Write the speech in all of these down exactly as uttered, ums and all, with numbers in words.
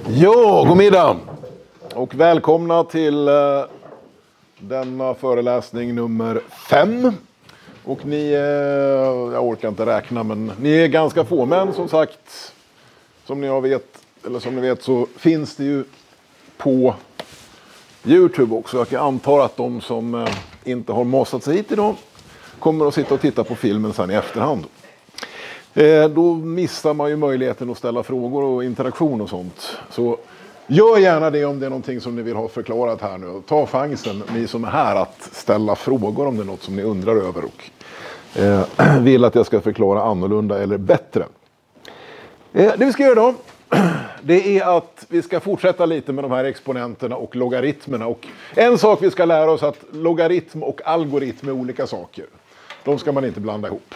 Ja, god middag och välkomna till uh, denna föreläsning nummer fem. Och ni, uh, jag orkar inte räkna, men ni är ganska få. Men som sagt, som ni vet, eller som ni vet så finns det ju på YouTube också. Jag antar att de som uh, inte har massat sig hit idag kommer att sitta och titta på filmen sen i efterhand. Eh, då missar man ju möjligheten att ställa frågor och interaktion och sånt. Så gör gärna det om det är någonting som ni vill ha förklarat här nu. Ta chansen, ni som är här, att ställa frågor om det är något som ni undrar över och eh, vill att jag ska förklara annorlunda eller bättre. Eh, det vi ska göra då, det är att vi ska fortsätta lite med de här exponenterna och logaritmerna. Och en sak vi ska lära oss, att logaritm och algoritm är olika saker. De ska man inte blanda ihop.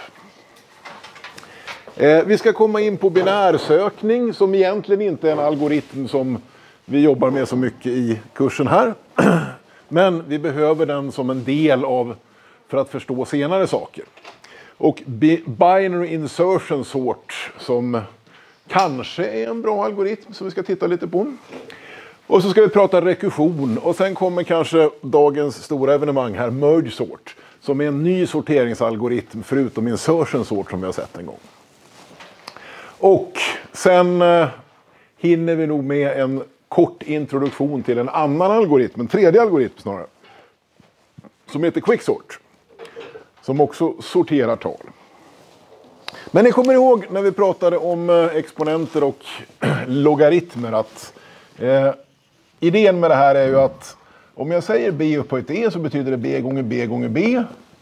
Eh, vi ska komma in på binärsökning, som egentligen inte är en algoritm som vi jobbar med så mycket i kursen här. Men vi behöver den som en del av för att förstå senare saker. Och binary insertion sort, som kanske är en bra algoritm som vi ska titta lite på. Och så ska vi prata rekursion, och sen kommer kanske dagens stora evenemang här, merge sort, som är en ny sorteringsalgoritm förutom insertion sort som vi har sett en gång. Och sen eh, hinner vi nog med en kort introduktion till en annan algoritm, en tredje algoritm snarare, som heter quicksort, som också sorterar tal. Men ni kommer ihåg när vi pratade om eh, exponenter och logaritmer att eh, idén med det här är ju att om jag säger b upphöjt e så betyder det b gånger b gånger b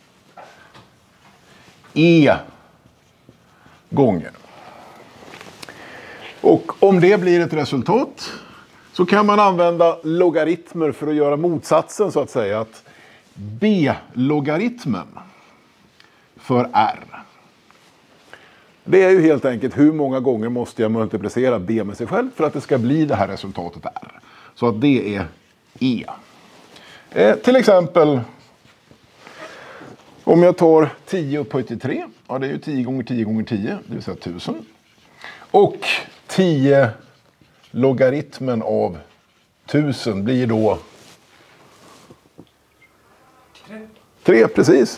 e gånger. Och om det blir ett resultat så kan man använda logaritmer för att göra motsatsen, så att säga, att b-logaritmen för r. Det är ju helt enkelt hur många gånger måste jag multiplicera b med sig själv för att det ska bli det här resultatet r. Så att det är e. Eh, till exempel om jag tar tio upphöjt till tre, ja det är ju tio gånger tio gånger tio, det vill säga tusen. Och tio logaritmen av tusen blir då tre, precis.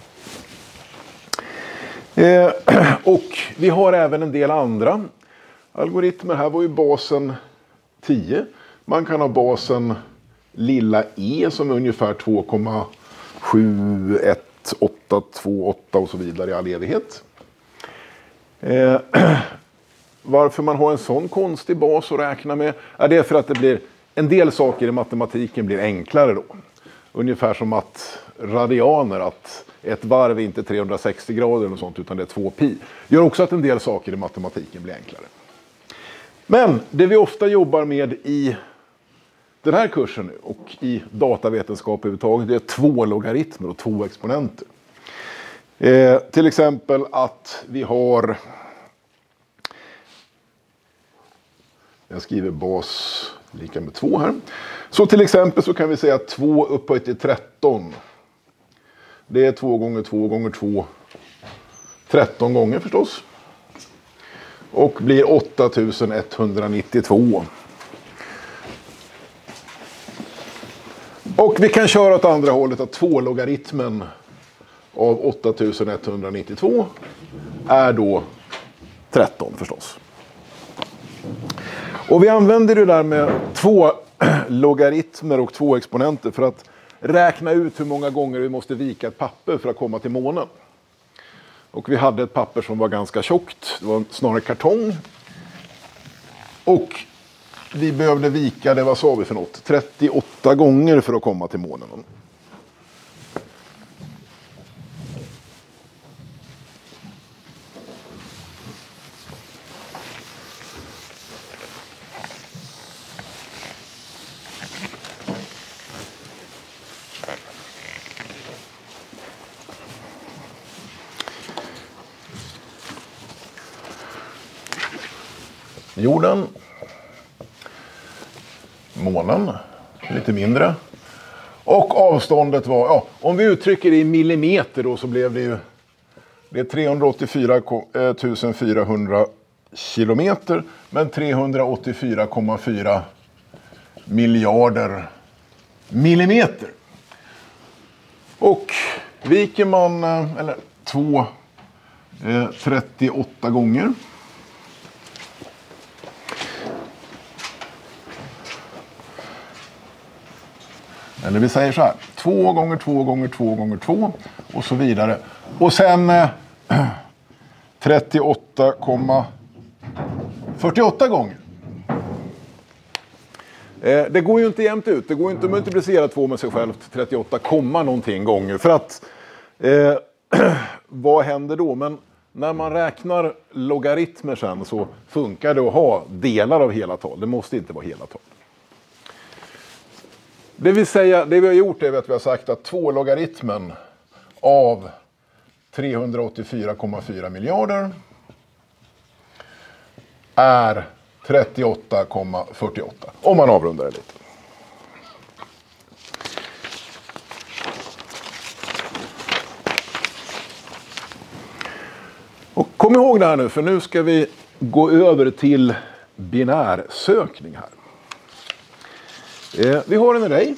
Eh, och vi har även en del andra algoritmer. Här var ju basen tio. Man kan ha basen lilla e som är ungefär två komma sju ett åtta två åtta och så vidare i all evighet. Eh, Varför man har en sån konstig bas att räkna med är det för att det blir en del saker i matematiken blir enklare då. Ungefär som att radianer, att ett varv är inte trehundrasextio grader och sånt utan det är två pi. Gör också att en del saker i matematiken blir enklare. Men det vi ofta jobbar med i den här kursen nu och i datavetenskap överhuvudtaget, det är två logaritmer och två exponenter. Eh, till exempel att vi har... Jag skriver bas lika med två här. Så till exempel så kan vi säga att två upphöjt till tretton. Det är två gånger två gånger två. tretton gånger förstås. Och blir åtta tusen etthundranittiotvå. Och vi kan köra åt andra hållet att två logaritmen av åtta tusen etthundranittiotvå är då tretton förstås. Och vi använder det där med två logaritmer och två exponenter för att räkna ut hur många gånger vi måste vika ett papper för att komma till månen. Och vi hade ett papper som var ganska tjockt, det var snarare kartong. Och vi behövde vika det, vad sa vi för något, trettioåtta gånger för att komma till månen. Jorden, månen, lite mindre. Och avståndet var, ja, om vi uttrycker det i millimeter då så blev det ju det är trehundraåttiofyra tusen fyrahundra kilometer, men trehundraåttiofyra komma fyra miljarder millimeter. Och viker man eller två eh, trettioåtta gånger. Eller vi säger så här, två gånger två gånger två gånger två och så vidare. Och sen eh, trettioåtta komma fyrtioåtta gånger. Eh, det går ju inte jämnt ut. Det går ju inte att multiplicera två med sig självt trettioåtta, någonting gånger. För att, eh, vad händer då? Men när man räknar logaritmer sen så funkar det att ha delar av hela tal. Det måste inte vara hela tal. Det vill säga, det vi har gjort är att vi har sagt att två logaritmen av trehundraåttiofyra komma fyra miljarder är trettioåtta komma fyrtioåtta. Om man avrundar det lite. Och kom ihåg det här nu, för nu ska vi gå över till binärsökning här. Eh, vi har en array.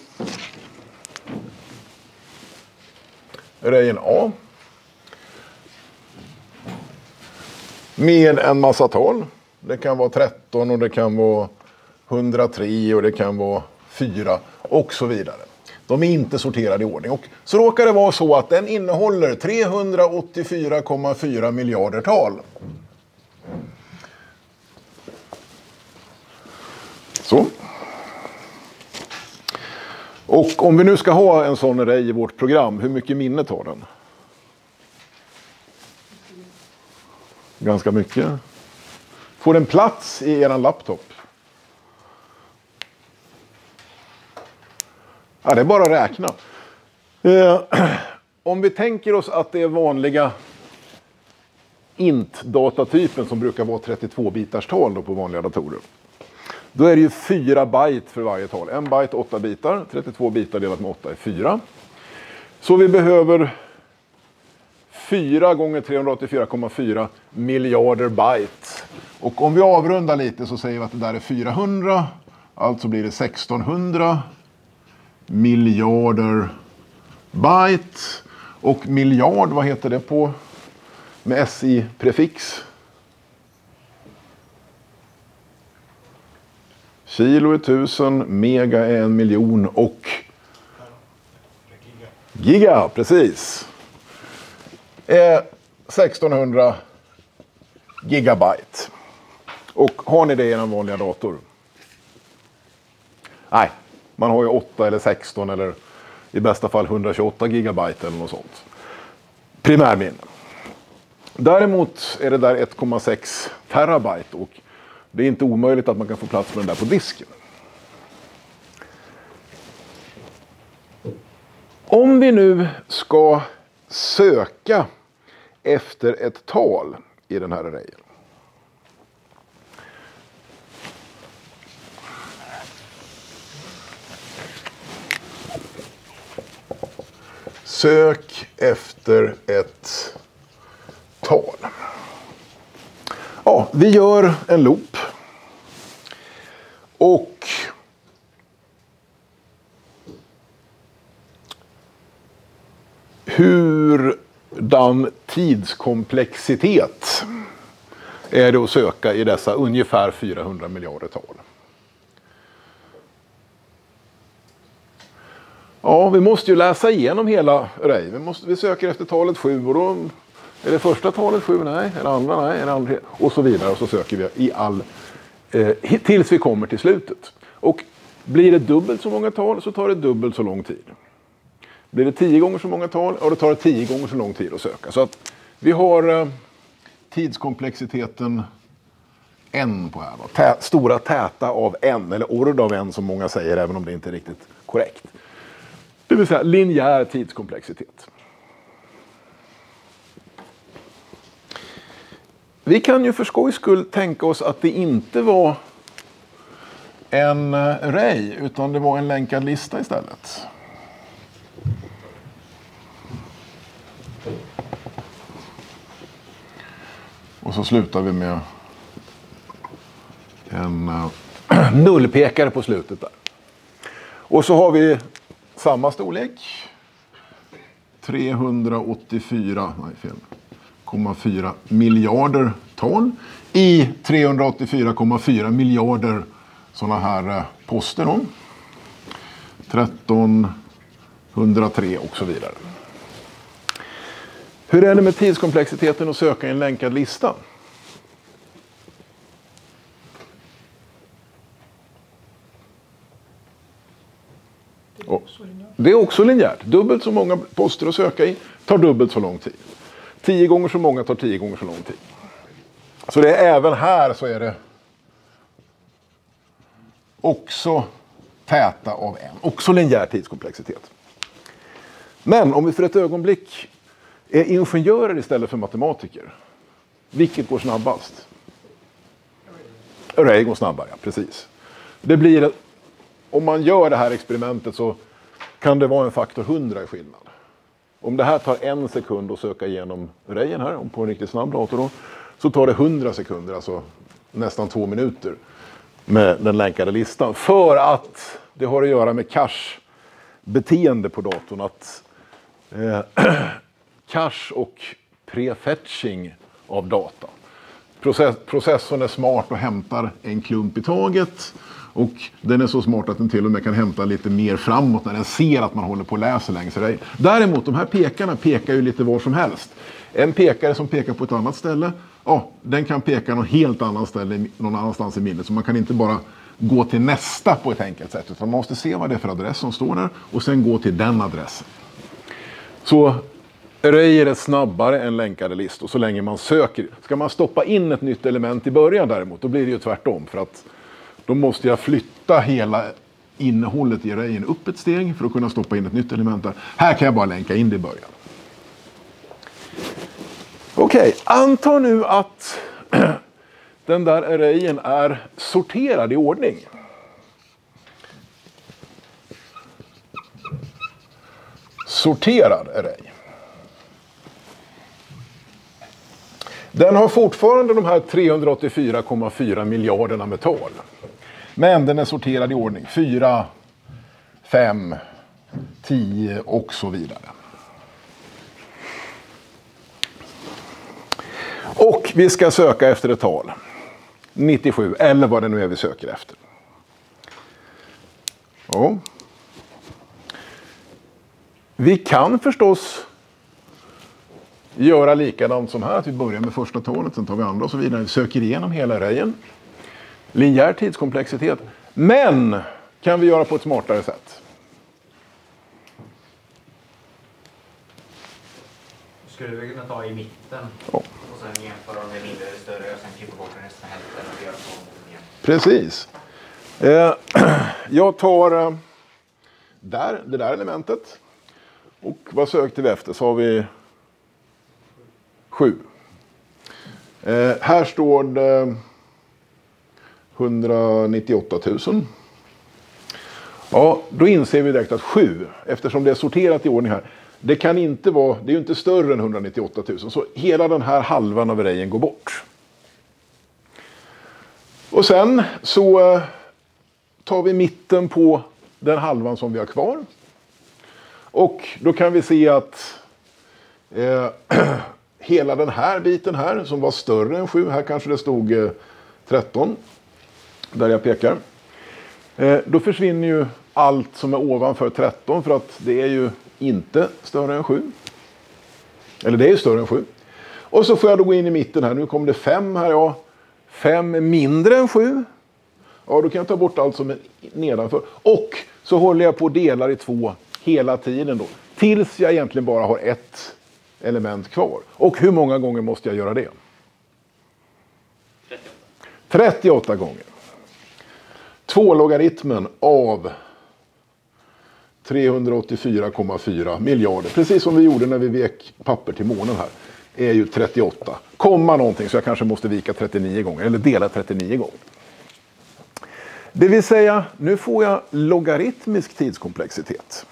Arrayen A. Med en massa tal. Det kan vara tretton och det kan vara hundratre och det kan vara fyra och så vidare. De är inte sorterade i ordning. Och så råkar det vara så att den innehåller trehundraåttiofyra komma fyra miljarder tal. Så. Och om vi nu ska ha en sån array i vårt program, hur mycket minne tar den? Ganska mycket. Får den plats i er laptop? Ja, det är bara att räkna. Eh, om vi tänker oss att det är vanliga int-datatypen som brukar vara trettiotvå bitars tal då på vanliga datorer. Då är det ju fyra byte för varje tal. En byte, åtta bitar. trettiotvå bitar delat med åtta är fyra. Så vi behöver fyra gånger trehundraåttiofyra komma fyra miljarder byte. Och om vi avrundar lite så säger vi att det där är fyrahundra. Alltså blir det sextonhundra miljarder byte. Och miljard, vad heter det på med S I-prefix? Kilo är tusen, mega är en miljon och giga, precis. Eh, sextonhundra gigabyte. Och har ni det i en vanliga dator? Nej, man har ju åtta eller sexton eller i bästa fall hundratjugoåtta gigabyte eller något sånt. Primärminne. Däremot är det där ett komma sex terabyte och det är inte omöjligt att man kan få plats med den där på disken. Om vi nu ska söka efter ett tal i den här arrayen. Sök efter ett tal. Ja, vi gör en loop. Och hurdan tidskomplexitet är det att söka i dessa ungefär fyrahundra miljarder tal? Ja, vi måste ju läsa igenom hela array. Vi, måste, vi söker efter talet sju och då är det första talet sju, nej, är det andra, nej, är det andra, och så vidare. Och så söker vi i all, eh, tills vi kommer till slutet. Och blir det dubbelt så många tal så tar det dubbelt så lång tid. Blir det tio gånger så många tal, ja då tar det tio gånger så lång tid att söka. Så att vi har eh, tidskomplexiteten n på här. Tä, stora täta av n, eller ord av n som många säger, även om det inte är riktigt korrekt. Det vill säga linjär tidskomplexitet. Vi kan ju för skojs skull tänka oss att det inte var en array utan det var en länkad lista istället. Och så slutar vi med en uh, nullpekare på slutet där. Och så har vi samma storlek. trehundraåttiofyra, nej fel, komma fyra miljarder ton i trehundraåttiofyra komma fyra miljarder sådana här uh, poster då. tretton hundratre och så vidare. Hur är det med tidskomplexiteten att söka i en länkad lista? Det är också linjärt. Dubbelt så många poster att söka i tar dubbelt så lång tid. Tio gånger så många tar tio gånger så lång tid. Så det är även här så är det också täta av en. Också linjär tidskomplexitet. Men om vi för ett ögonblick är ingenjörer istället för matematiker. Vilket går snabbast? Array går snabbare, ja, precis. Det blir, om man gör det här experimentet så kan det vara en faktor hundra i skillnad. Om det här tar en sekund att söka igenom arrayen här, om på en riktigt snabb dator då, så tar det hundra sekunder, alltså nästan två minuter med den länkade listan. För att det har att göra med cache-beteende på datorn. Att eh, cache och prefetching av data. Process, processorn är smart och hämtar en klump i taget. Och den är så smart att den till och med kan hämta lite mer framåt när den ser att man håller på att läsa längs array. Däremot, de här pekarna pekar ju lite var som helst. En pekare som pekar på ett annat ställe, ja, den kan peka någon helt annan ställe någon annanstans i minnet. Så man kan inte bara gå till nästa på ett enkelt sätt, utan man måste se vad det är för adress som står där och sen gå till den adressen. Så arrayer är snabbare än länkade listor så länge man söker. Ska man stoppa in ett nytt element i början däremot, då blir det ju tvärtom. För att då måste jag flytta hela innehållet i arrayen upp ett steg för att kunna stoppa in ett nytt element där. Här kan jag bara länka in det i början. Okej, okay, anta nu att den där arrayen är sorterad i ordning. Sorterad array. Den har fortfarande de här trehundraåttiofyra komma fyra miljarderna med tal. Men den är sorterad i ordning. fyra, fem, tio och så vidare. Och vi ska söka efter ett tal. nittiosju, eller vad det nu är vi söker efter. Ja. Vi kan förstås göra likadant som här, att vi börjar med första talet, sen tar vi andra och så vidare. Vi söker igenom hela arrayen. Linjär tidskomplexitet. Men kan vi göra på ett smartare sätt? Skulle vi kunna ta i mitten ja. Och sen jämföra om det är mindre eller större och sen klippa bort resten hälften och göra så igen. Precis. Eh, jag tar eh, där, det där elementet. Och vad sökte vi efter? Så har vi sju. Eh, här står det etthundranittioåtta tusen. Ja, då inser vi direkt att sju, eftersom det är sorterat i ordning här, det kan inte vara, det är ju inte större än etthundranittioåtta tusen. Så hela den här halvan av arrayen går bort. Och sen så tar vi mitten på den halvan som vi har kvar. Och då kan vi se att eh, hela den här biten här som var större än sju, här kanske det stod eh, tretton, där jag pekar. Eh, då försvinner ju allt som är ovanför tretton för att det är ju inte större än sju. Eller det är ju större än sju. Och så får jag då gå in i mitten här, nu kommer det fem här, ja. fem är mindre än sju. Ja, då kan jag ta bort allt som är nedanför. Och så håller jag på och delar i två hela tiden då. Tills jag egentligen bara har ett element kvar. Och hur många gånger måste jag göra det? trettioåtta. trettioåtta gånger. Två logaritmen av trehundraåttiofyra komma fyra miljarder. Precis som vi gjorde när vi vek papper till månen här. Är ju trettioåtta. Komma någonting så jag kanske måste vika trettionio gånger. Eller dela trettionio gånger. Det vill säga, nu får jag logaritmisk tidskomplexitet.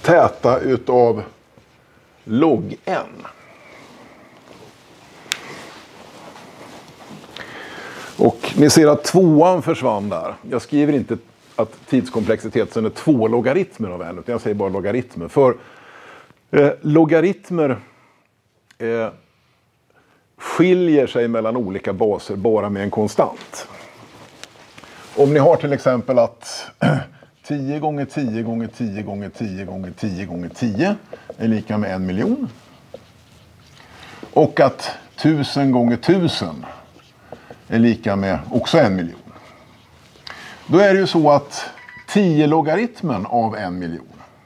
täta utav log n. Och ni ser att tvåan försvann där. Jag skriver inte att tidskomplexiteten är två logaritmer av n, utan jag säger bara logaritmer. För eh, logaritmer eh, skiljer sig mellan olika baser bara med en konstant. Om ni har till exempel att tio gånger tio gånger tio gånger tio gånger tio gånger tio är lika med en miljon. Och att tusen gånger tusen är lika med också en miljon. Då är det ju så att tio logaritmen av en miljon.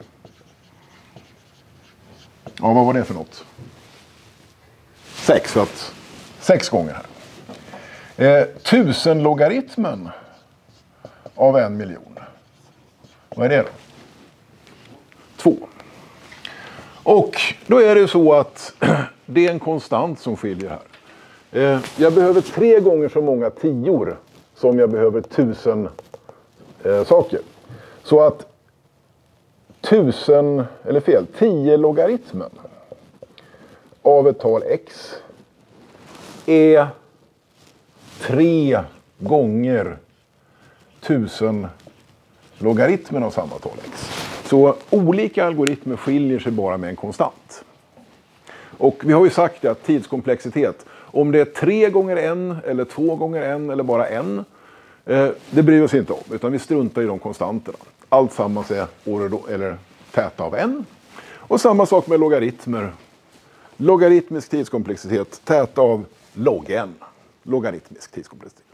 Ja, vad var det för något? sex, för att sex gånger här. Eh, tusen logaritmen av en miljon. Vad är det då? två. Och då är det ju så att det är en konstant som skiljer här. Eh, jag behöver tre gånger så många tior som jag behöver tusen eh, saker. Så att tusen, eller fel, tio logaritmen av ett tal x är tre gånger tusen logaritmen av samma tal x. Så olika algoritmer skiljer sig bara med en konstant. Och vi har ju sagt det att tidskomplexitet, om det är tre gånger en eller två gånger en eller bara en, eh, det bryr oss inte om, utan vi struntar i de konstanterna. Allt sammans är or eller täta av n. Och samma sak med logaritmer. Logaritmisk tidskomplexitet, täta av log n. Logaritmisk tidskomplexitet.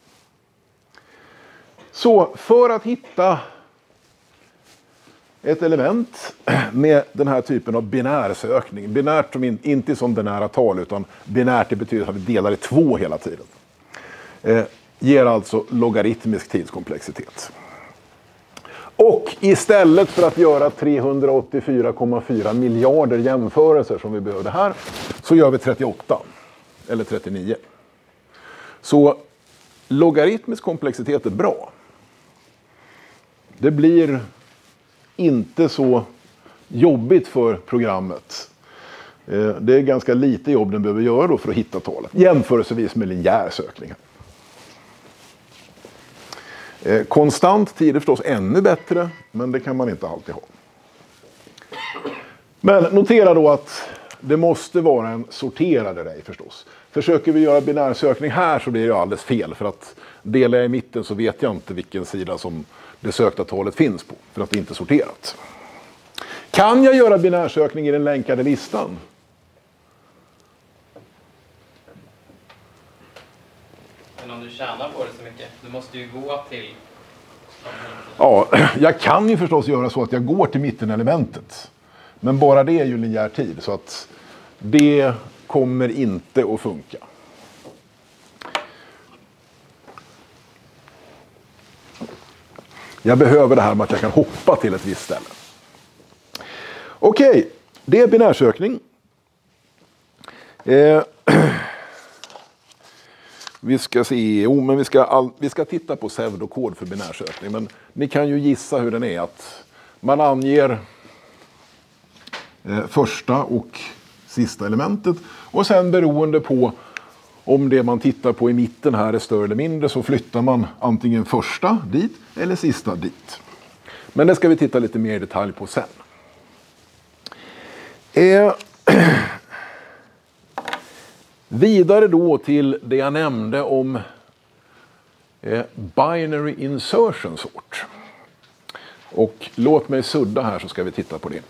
Så för att hitta ett element med den här typen av binärsökning. Binärt som in, inte som binära tal, utan binärt det betyder att vi delar i två hela tiden. Eh, ger alltså logaritmisk tidskomplexitet. Och istället för att göra trehundraåttiofyra komma fyra miljarder jämförelser som vi behövde här, så gör vi trettioåtta eller trettionio. Så logaritmisk komplexitet är bra. Det blir inte så jobbigt för programmet. Det är ganska lite jobb den behöver göra då för att hitta talet. Jämförelsevis med linjär sökning. Konstant tid är förstås ännu bättre, men det kan man inte alltid ha. Men notera då att det måste vara en sorterad array förstås. Försöker vi göra binärsökning här så blir det alldeles fel, för att delar jag i mitten så vet jag inte vilken sida som det sökta talet finns på, för att det inte är sorterat. Kan jag göra binärsökning i den länkade listan? Men om du tjänar på det så mycket, du måste ju gå till... Ja, jag kan ju förstås göra så att jag går till mittenelementet. Men bara det är ju linjär tid, så att det kommer inte att funka. Jag behöver det här med att jag kan hoppa till ett visst ställe. Okej, det är binärsökning. Eh, vi ska se, jo, men vi ska, all, vi ska titta på pseudokod för binärsökning. Men ni kan ju gissa hur den är. Att man anger eh, första och sista elementet. Och sen beroende på om det man tittar på i mitten här är större eller mindre, så flyttar man antingen första dit eller sista dit. Men det ska vi titta lite mer i detalj på sen. Eh, vidare då till det jag nämnde om eh, binary insertion sort. Och låt mig sudda här så ska vi titta på det.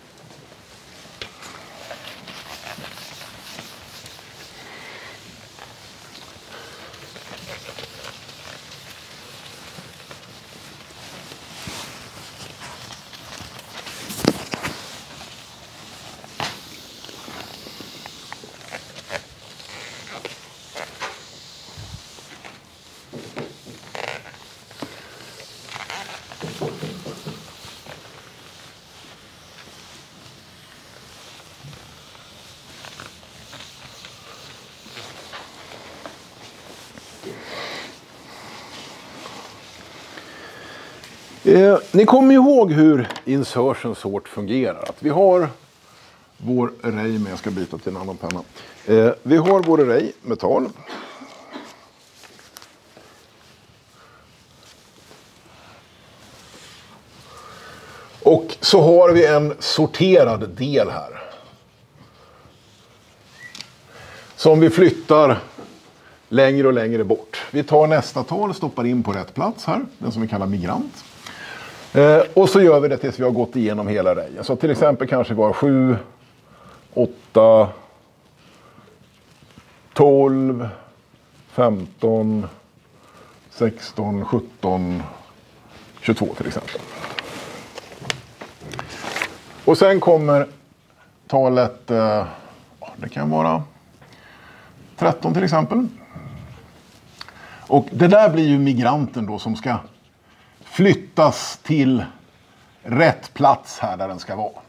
Eh, ni kommer ihåg hur insertion sort fungerar. Att vi har vår array med, jag ska byta till en annan penna. Eh, vi har vår array med tal. Och så har vi en sorterad del här. Som vi flyttar längre och längre bort. Vi tar nästa tal och stoppar in på rätt plats här. Den som vi kallar migrant. Eh, och så gör vi det tills vi har gått igenom hela arrayen. Så till exempel kanske vi har sju, åtta, tolv, femton, sexton, sjutton, tjugotvå till exempel. Och sen kommer talet, eh, det kan vara tretton till exempel. Och det där blir ju migranten då som ska flyttas till rätt plats här där den ska vara.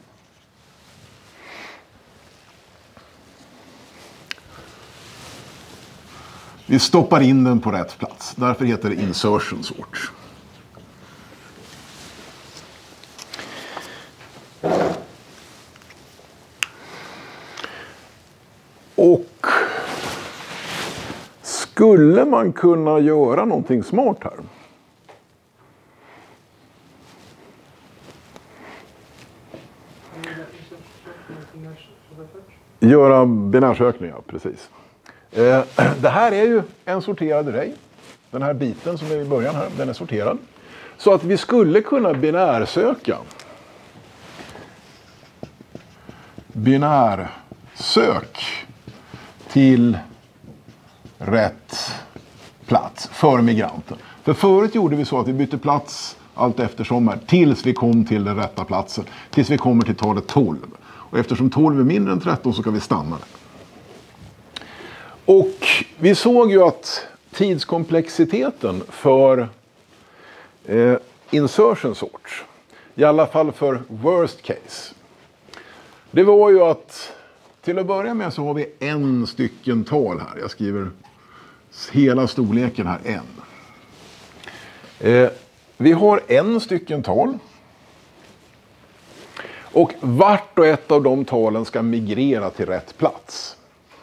Vi stoppar in den på rätt plats. Därför heter det insertion sort. Och skulle man kunna göra någonting smart här? Göra binärsökningar, precis. Eh, det här är ju en sorterad array. Den här biten som är i början här, den är sorterad. Så att vi skulle kunna binärsöka. Binärsök till rätt plats för migranten. För förut gjorde vi så att vi bytte plats allt eftersom här, tills vi kom till den rätta platsen. Tills vi kommer till talet tolv. Och eftersom tolv är mindre än tretton så kan vi stanna där. Och vi såg ju att tidskomplexiteten för eh, insertion sort, i alla fall för worst case, det var ju att till att börja med så har vi en stycken tal här. Jag skriver hela storleken här, en. Eh, vi har en stycken tal. Och vart och ett av de talen ska migrera till rätt plats.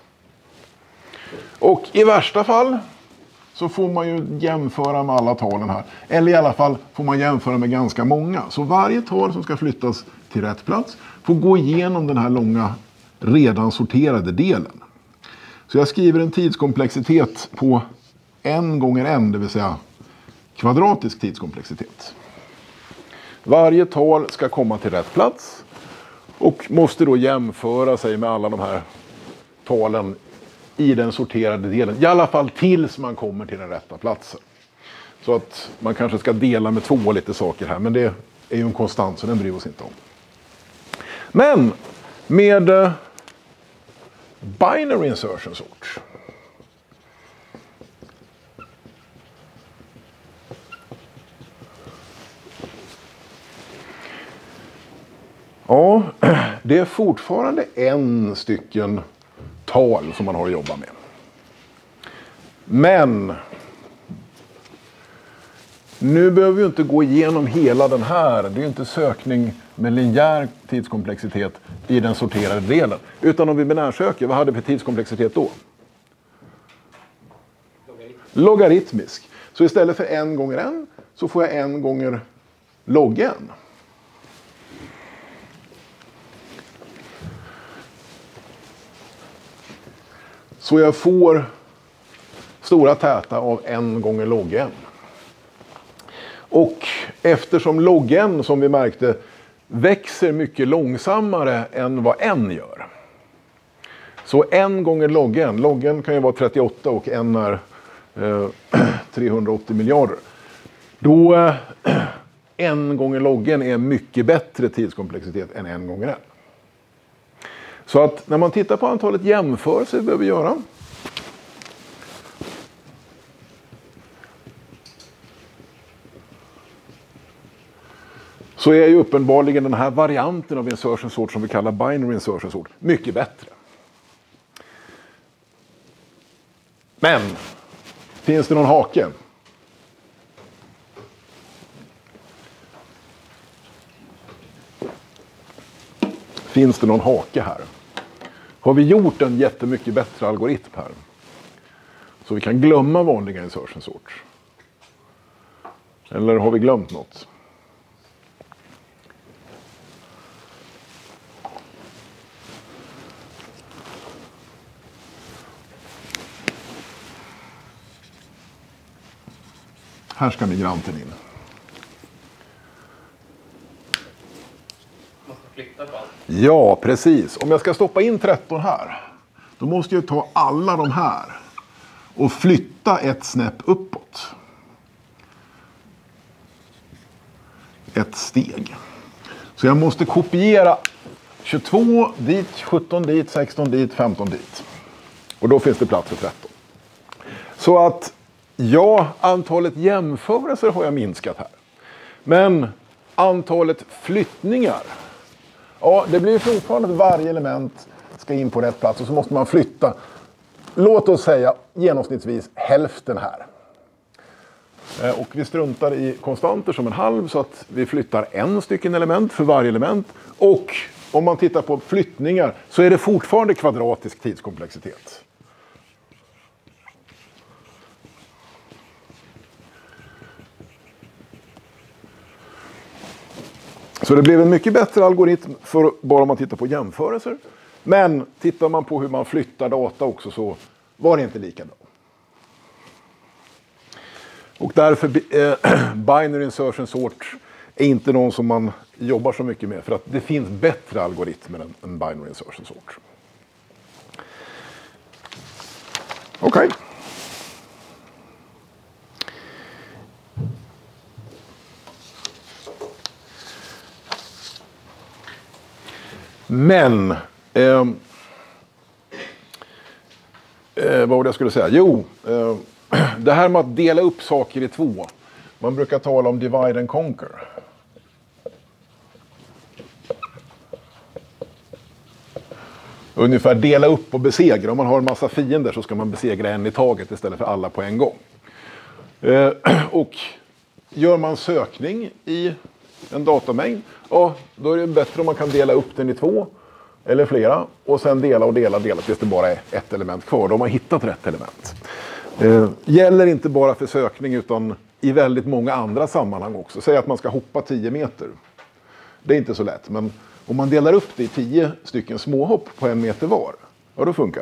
Och i värsta fall så får man ju jämföra med alla talen här. Eller i alla fall får man jämföra med ganska många. Så varje tal som ska flyttas till rätt plats får gå igenom den här långa redan sorterade delen. Så jag skriver en tidskomplexitet på en gånger en, det vill säga kvadratisk tidskomplexitet. Varje tal ska komma till rätt plats och måste då jämföra sig med alla de här talen i den sorterade delen. I alla fall tills man kommer till den rätta platsen. Så att man kanske ska dela med två lite saker här, men det är ju en konstant så den bryr oss inte om. Men med uh, binary insertion sort ja, det är fortfarande en stycken tal som man har att jobba med. Men nu behöver vi inte gå igenom hela den här. Det är ju inte sökning med linjär tidskomplexitet i den sorterade delen. Utan om vi binärsöker, vad hade vi för tidskomplexitet då? Logaritmisk. Logaritmisk. Så istället för en gånger en så får jag en gånger log en. Så jag får stora täta av en gånger log n. Och eftersom log n, som vi märkte, växer mycket långsammare än vad n gör. Så en gånger log n, log n kan ju vara trettioåtta och n är eh, trehundraåttio miljarder. Då eh, en gånger log n är mycket bättre tidskomplexitet än en gånger n. Så att när man tittar på antalet jämförelser vi behöver göra, så är ju uppenbarligen den här varianten av insertion sort som vi kallar binary insertion sort mycket bättre. Men finns det någon hake? finns det någon hake här? Har vi gjort en jättemycket bättre algoritm här? Så vi kan glömma vanliga insertion sort? Eller har vi glömt något? Här ska migranten in. Måste flytta på allt. Ja, precis. Om jag ska stoppa in tretton här, då måste jag ta alla de här och flytta ett snäpp uppåt. Ett steg. Så jag måste kopiera tjugotvå dit, sjutton dit, sexton dit, femton dit. Och då finns det plats för tretton. Så att ja, antalet jämförelser har jag minskat här. Men antalet flyttningar, ja, det blir fortfarande att varje element ska in på rätt plats och så måste man flytta, låt oss säga genomsnittvis hälften här. Och vi struntar i konstanter som en halv så att vi flyttar en stycken element för varje element. Och om man tittar på flyttningar så är det fortfarande kvadratisk tidskomplexitet. Så det blev en mycket bättre algoritm för bara om man tittar på jämförelser. Men tittar man på hur man flyttar data också så var det inte lika bra. Och därför eh, binary insertion sort är inte någon som man jobbar så mycket med. För att det finns bättre algoritmer än, än binary insertion sort. Okej. Okay. Men, eh, eh, vad var det jag skulle säga? Jo, eh, det här med att dela upp saker i två. Man brukar tala om divide and conquer. Ungefär dela upp och besegra. Om man har en massa fiender så ska man besegra en i taget istället för alla på en gång. Eh, och gör man sökning i en datamängd, ja, då är det bättre om man kan dela upp den i två eller flera och sen dela och dela dela tills det bara är ett element kvar. Då har man hittat rätt element. Eh, gäller inte bara för sökning utan i väldigt många andra sammanhang också. Säg att man ska hoppa tio meter. Det är inte så lätt, men om man delar upp det i tio stycken småhopp på en meter var, ja då funkar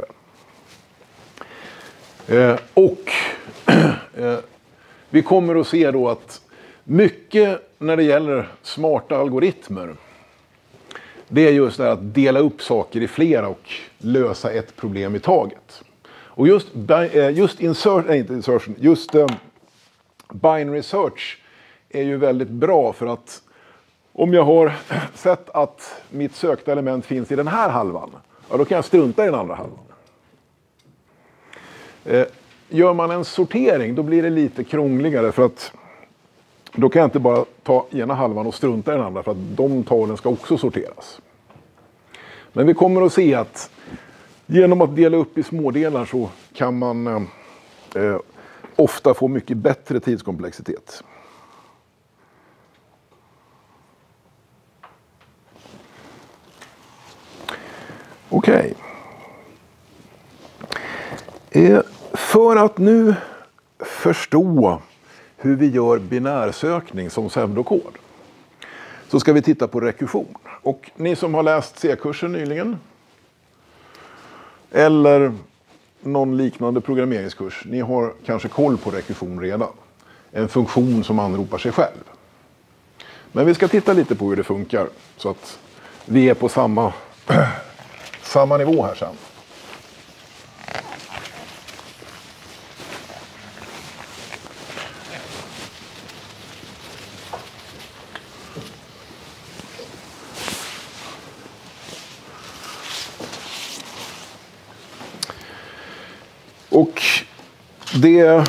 det. Eh, och eh, vi kommer att se då att mycket när det gäller smarta algoritmer, det är just det här att dela upp saker i flera och lösa ett problem i taget. Och just, just, insert, nej, inte insertion, just um, binary search är ju väldigt bra för att om jag har sett att mitt sökta element finns i den här halvan, ja, då kan jag strunta i den andra halvan. Eh, gör man en sortering, då blir det lite krångligare för att då kan jag inte bara ta ena halvan och strunta i den andra för att de talen ska också sorteras. Men vi kommer att se att genom att dela upp i smådelar så kan man eh, ofta få mycket bättre tidskomplexitet. Okej. Okay. Eh, för att nu förstå hur vi gör binärsökning som pseudokod så ska vi titta på rekursion. Och ni som har läst C-kursen nyligen eller någon liknande programmeringskurs, ni har kanske koll på rekursion redan. En funktion som anropar sig själv. Men vi ska titta lite på hur det funkar så att vi är på samma, samma nivå här sen. Och det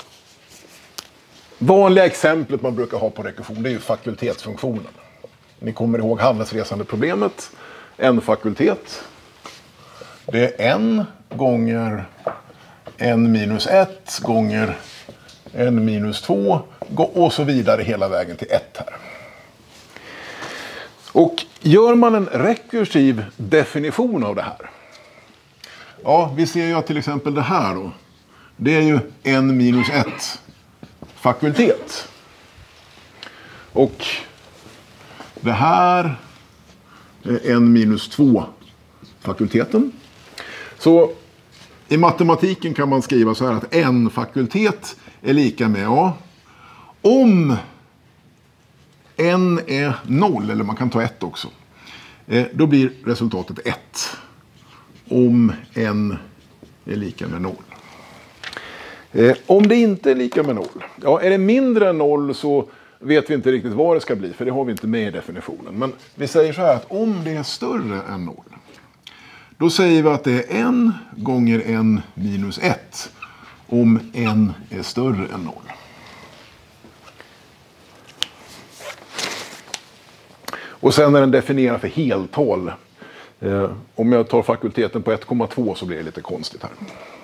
vanliga exemplet man brukar ha på rekursion, det är ju fakultetsfunktionen. Ni kommer ihåg handelsresandeproblemet. En fakultet. Det är en gånger en minus ett gånger en minus två och så vidare hela vägen till ett här. Och Gör man en rekursiv definition av det här. Ja, vi ser ju till exempel det här då. Det är ju n minus ett fakultet. Och det här är n minus två fakulteten. Så i matematiken kan man skriva så här att en fakultet är lika med a. Om n är noll, eller man kan ta ett också, då blir resultatet ett. Om n är lika med noll. Om det inte är lika med noll, ja, är det mindre än noll så vet vi inte riktigt vad det ska bli, för det har vi inte med i definitionen. Men vi säger så här att om det är större än noll, då säger vi att det är n gånger n minus ett om n är större än noll. Och sen är den definierad för heltal. Eh, om jag tar fakulteten på ett komma två så blir det lite konstigt här.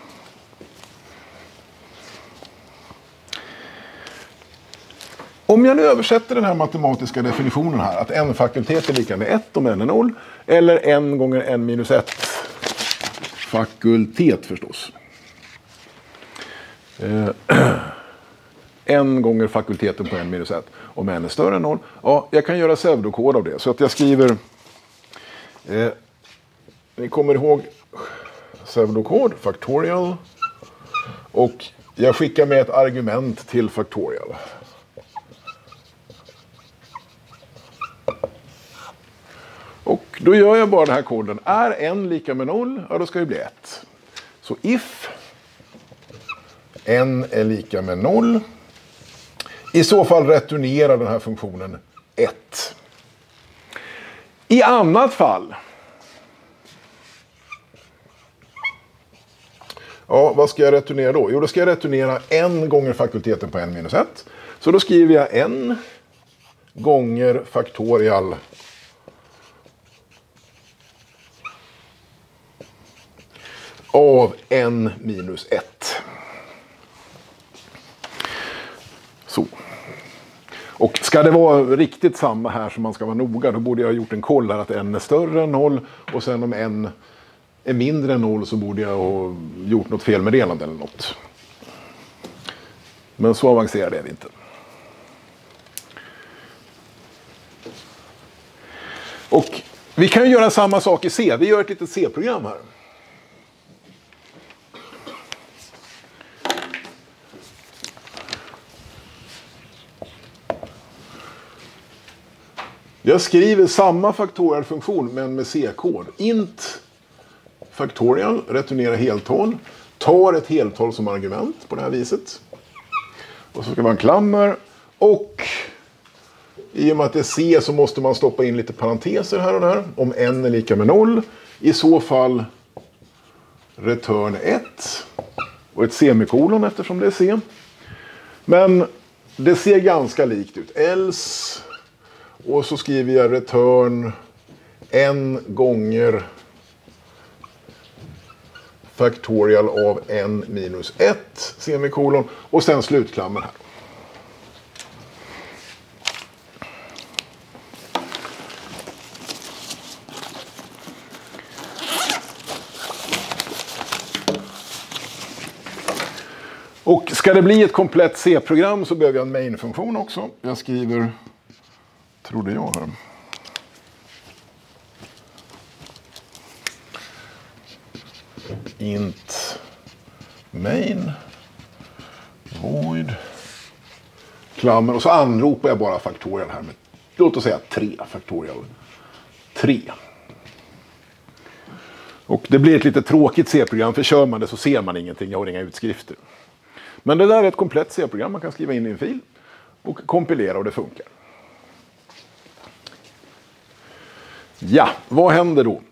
Om jag nu översätter den här matematiska definitionen här, att en fakultet är lika med ett om n är noll, eller n gånger n minus ett fakultet förstås. Eh, n gånger fakulteten på n minus ett om n är större än noll. Ja, jag kan göra pseudokod av det, så att jag skriver... Eh, ni kommer ihåg pseudokod, factorial, och jag skickar med ett argument till factorial. Och då gör jag bara den här koden. Är n lika med noll, ja då ska det bli ett. Så if n är lika med noll, i så fall returnerar den här funktionen ett. I annat fall, ja, vad ska jag returnera då? Jo, då ska jag returnera n gånger fakulteten på n minus ett. Så då skriver jag n gånger factorial av n minus ett. Så. Och ska det vara riktigt samma här som man ska vara noga, då borde jag ha gjort en koll här att n är större än noll, och sen om n är mindre än noll så borde jag ha gjort något felmeddelande eller något. Men så avancerar det inte. Och vi kan ju göra samma sak i C. Vi gör ett litet C-program här. Jag skriver samma factorial-funktion men med C-kod. Int factorial, returnerar heltal, tar ett heltal som argument på det här viset. Och så ska man ha en klammer, och i och med att det är C så måste man stoppa in lite parenteser här och där. Om n är lika med noll, i så fall return ett och ett semikolon eftersom det är C. Men det ser ganska likt ut. Else, och så skriver jag return n gånger factorial av n minus ett semikolon och sen slutklammer här. Och ska det bli ett komplett C-program så behöver jag en main-funktion också. Jag skriver, trodde jag här. Int main void klammer, och så anropar jag bara factorial här med, låt oss säga tre factorial tre. Och det blir ett lite tråkigt C-program, för kör man det så ser man ingenting, jag har inga utskrifter. Men det där är ett komplett C-program man kan skriva in i en fil och kompilera, och det funkar. Ja, vad händer då?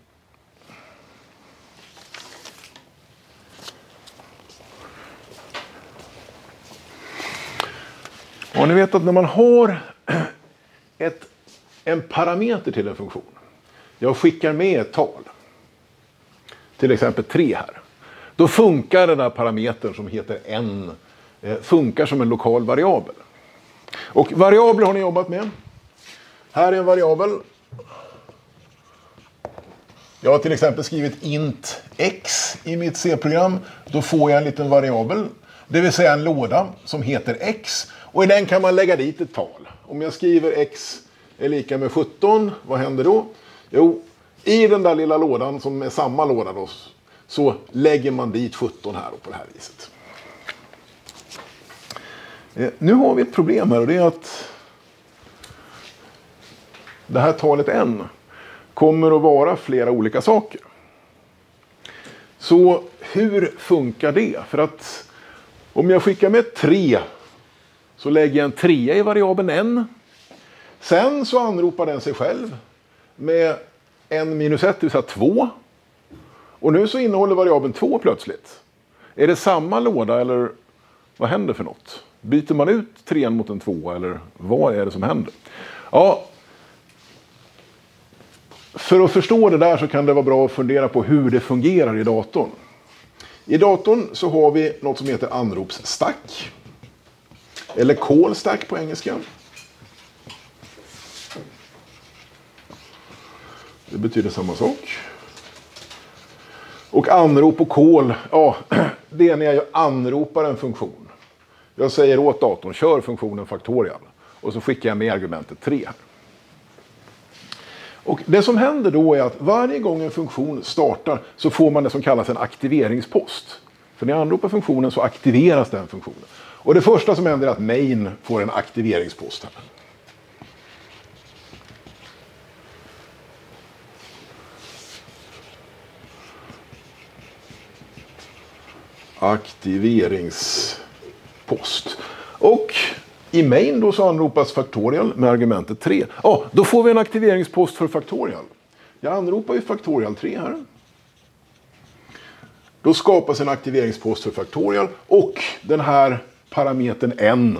Och ni vet att när man har ett, en parameter till en funktion, jag skickar med ett tal, till exempel tre här, då funkar den där parametern som heter n, funkar som en lokal variabel. Och variabler har ni jobbat med. Här är en variabel Jag har till exempel skrivit int x i mitt C-program. Då får jag en liten variabel, det vill säga en låda som heter x. Och i den kan man lägga dit ett tal. Om jag skriver x är lika med sjutton, vad händer då? Jo, i den där lilla lådan som är samma låda då, så lägger man dit sjutton här och på det här viset. Eh, nu har vi ett problem här, och det är att det här talet n kommer att vara flera olika saker. Så hur funkar det? För att om jag skickar med tre så lägger jag en trea i variabeln n. Sen så anropar den sig själv med n minus ett, det vill säga två. Och nu så innehåller variabeln två plötsligt. Är det samma låda eller vad händer för något? Byter man ut trean mot en tvåa eller vad är det som händer? Ja, för att förstå det där så kan det vara bra att fundera på hur det fungerar i datorn. I datorn så har vi något som heter anropsstack. Eller call stack på engelska. Det betyder samma sak. Och anrop och call, ja, det är när jag anropar en funktion. Jag säger åt datorn, kör funktionen factorial. Och så skickar jag med argumentet tre. Och det som händer då är att varje gång en funktion startar så får man det som kallas en aktiveringspost. För när jag anropar funktionen så aktiveras den funktionen. Och det första som händer är att main får en aktiveringspost här. Aktiveringspost. Och i main då så anropas factorial med argumentet tre. Ja, då får vi en aktiveringspost för factorial. Jag anropar ju factorial tre här. Då skapas en aktiveringspost för factorial och den här parametern n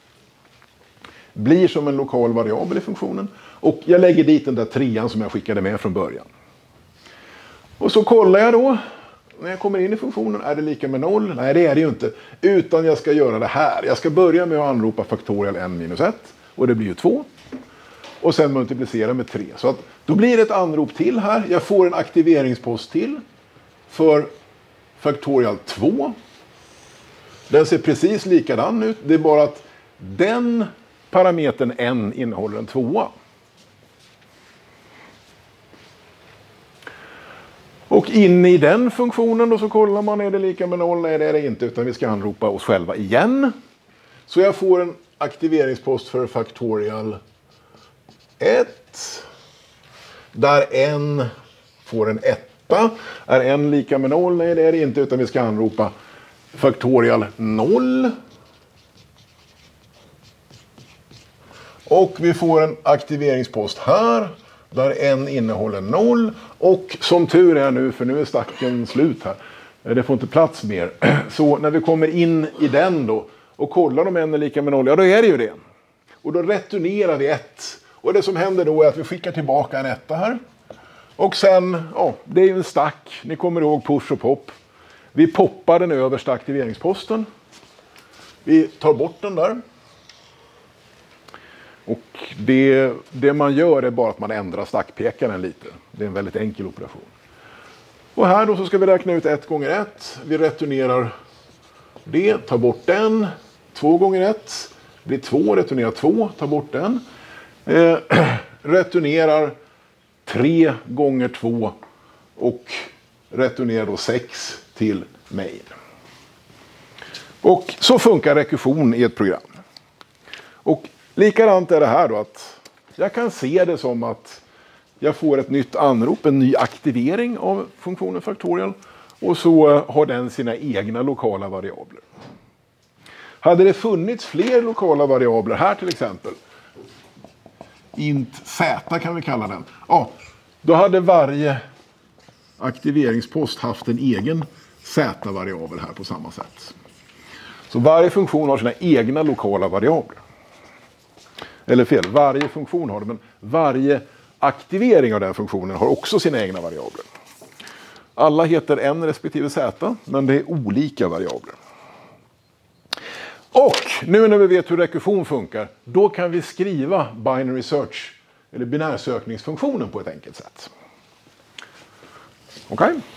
blir som en lokal variabel i funktionen. Och jag lägger dit den där trean som jag skickade med från början. Och så kollar jag då. När jag kommer in i funktionen, är det lika med noll? Nej, det är det ju inte. Utan jag ska göra det här. Jag ska börja med att anropa factorial n minus ett. Och det blir ju två. Och sen multiplicera med tre. Så att då blir det ett anrop till här. Jag får en aktiveringspost till. För factorial två. Den ser precis likadan ut. Det är bara att den parametern n innehåller en tvåa. Och inne i den funktionen då så kollar man, är det lika med noll? Nej, det är det inte, utan vi ska anropa oss själva igen. Så jag får en aktiveringspost för factorial ett. Där n får en etta. Är n lika med noll? Nej, det är det inte, utan vi ska anropa factorial noll. Och vi får en aktiveringspost här. Där n innehåller noll. Och som tur är nu, för nu är stacken slut här. Det får inte plats mer. Så när vi kommer in i den då och kollar om n är lika med noll, ja då är det ju det. Och då returnerar vi ett. Och det som händer då är att vi skickar tillbaka en etta här. Och sen, ja, det är ju en stack. Ni kommer ihåg push och pop. Vi poppar den översta aktiveringsposten. Vi tar bort den där. Och det, det man gör är bara att man ändrar stackpekaren lite. Det är en väldigt enkel operation. Och här då så ska vi räkna ut ett gånger ett. Vi returnerar det, tar bort den. två gånger ett blir två, returnerar två, tar bort den. Eh, returnerar tre gånger två och returnerar då sex till main. Och så funkar rekursion i ett program. Och likadant är det här då, att jag kan se det som att jag får ett nytt anrop, en ny aktivering av funktionen factorial. Och så har den sina egna lokala variabler. Hade det funnits fler lokala variabler här till exempel, int z kan vi kalla den. Ja, då hade varje aktiveringspost haft en egen z-variabel här på samma sätt. Så varje funktion har sina egna lokala variabler. Eller fel, varje funktion har det, men varje aktivering av den funktionen har också sina egna variabler. Alla heter n respektive z, men det är olika variabler. Och nu när vi vet hur rekursion funkar, då kan vi skriva binary search, eller binärsökningsfunktionen på ett enkelt sätt. Okej? Okay?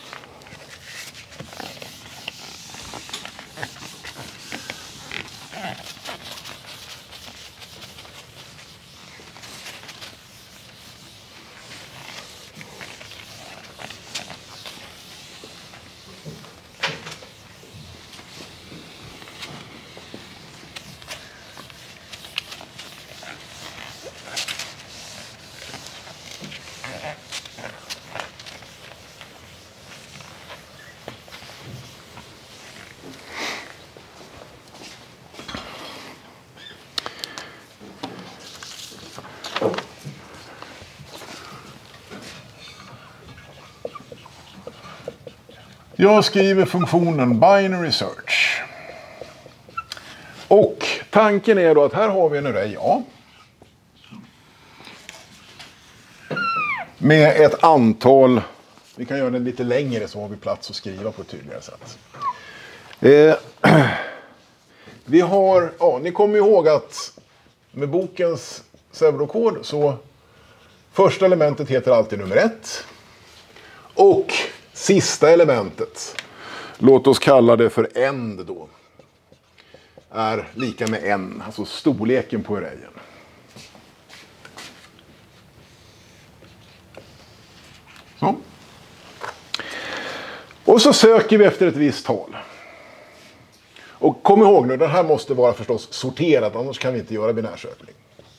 Jag skriver funktionen binary search. Och tanken är då att här har vi en array A. Med ett antal, vi kan göra den lite längre så har vi plats att skriva på ett tydligare sätt. Eh, vi har, ja, ni kommer ihåg att med bokens pseudokod så första elementet heter alltid nummer ett. Och sista elementet, låt oss kalla det för end då, är lika med en, alltså storleken på arrayen. Så. Och så söker vi efter ett visst tal. Och kom ihåg nu, den här måste vara förstås sorterad, annars kan vi inte göra binärsökning.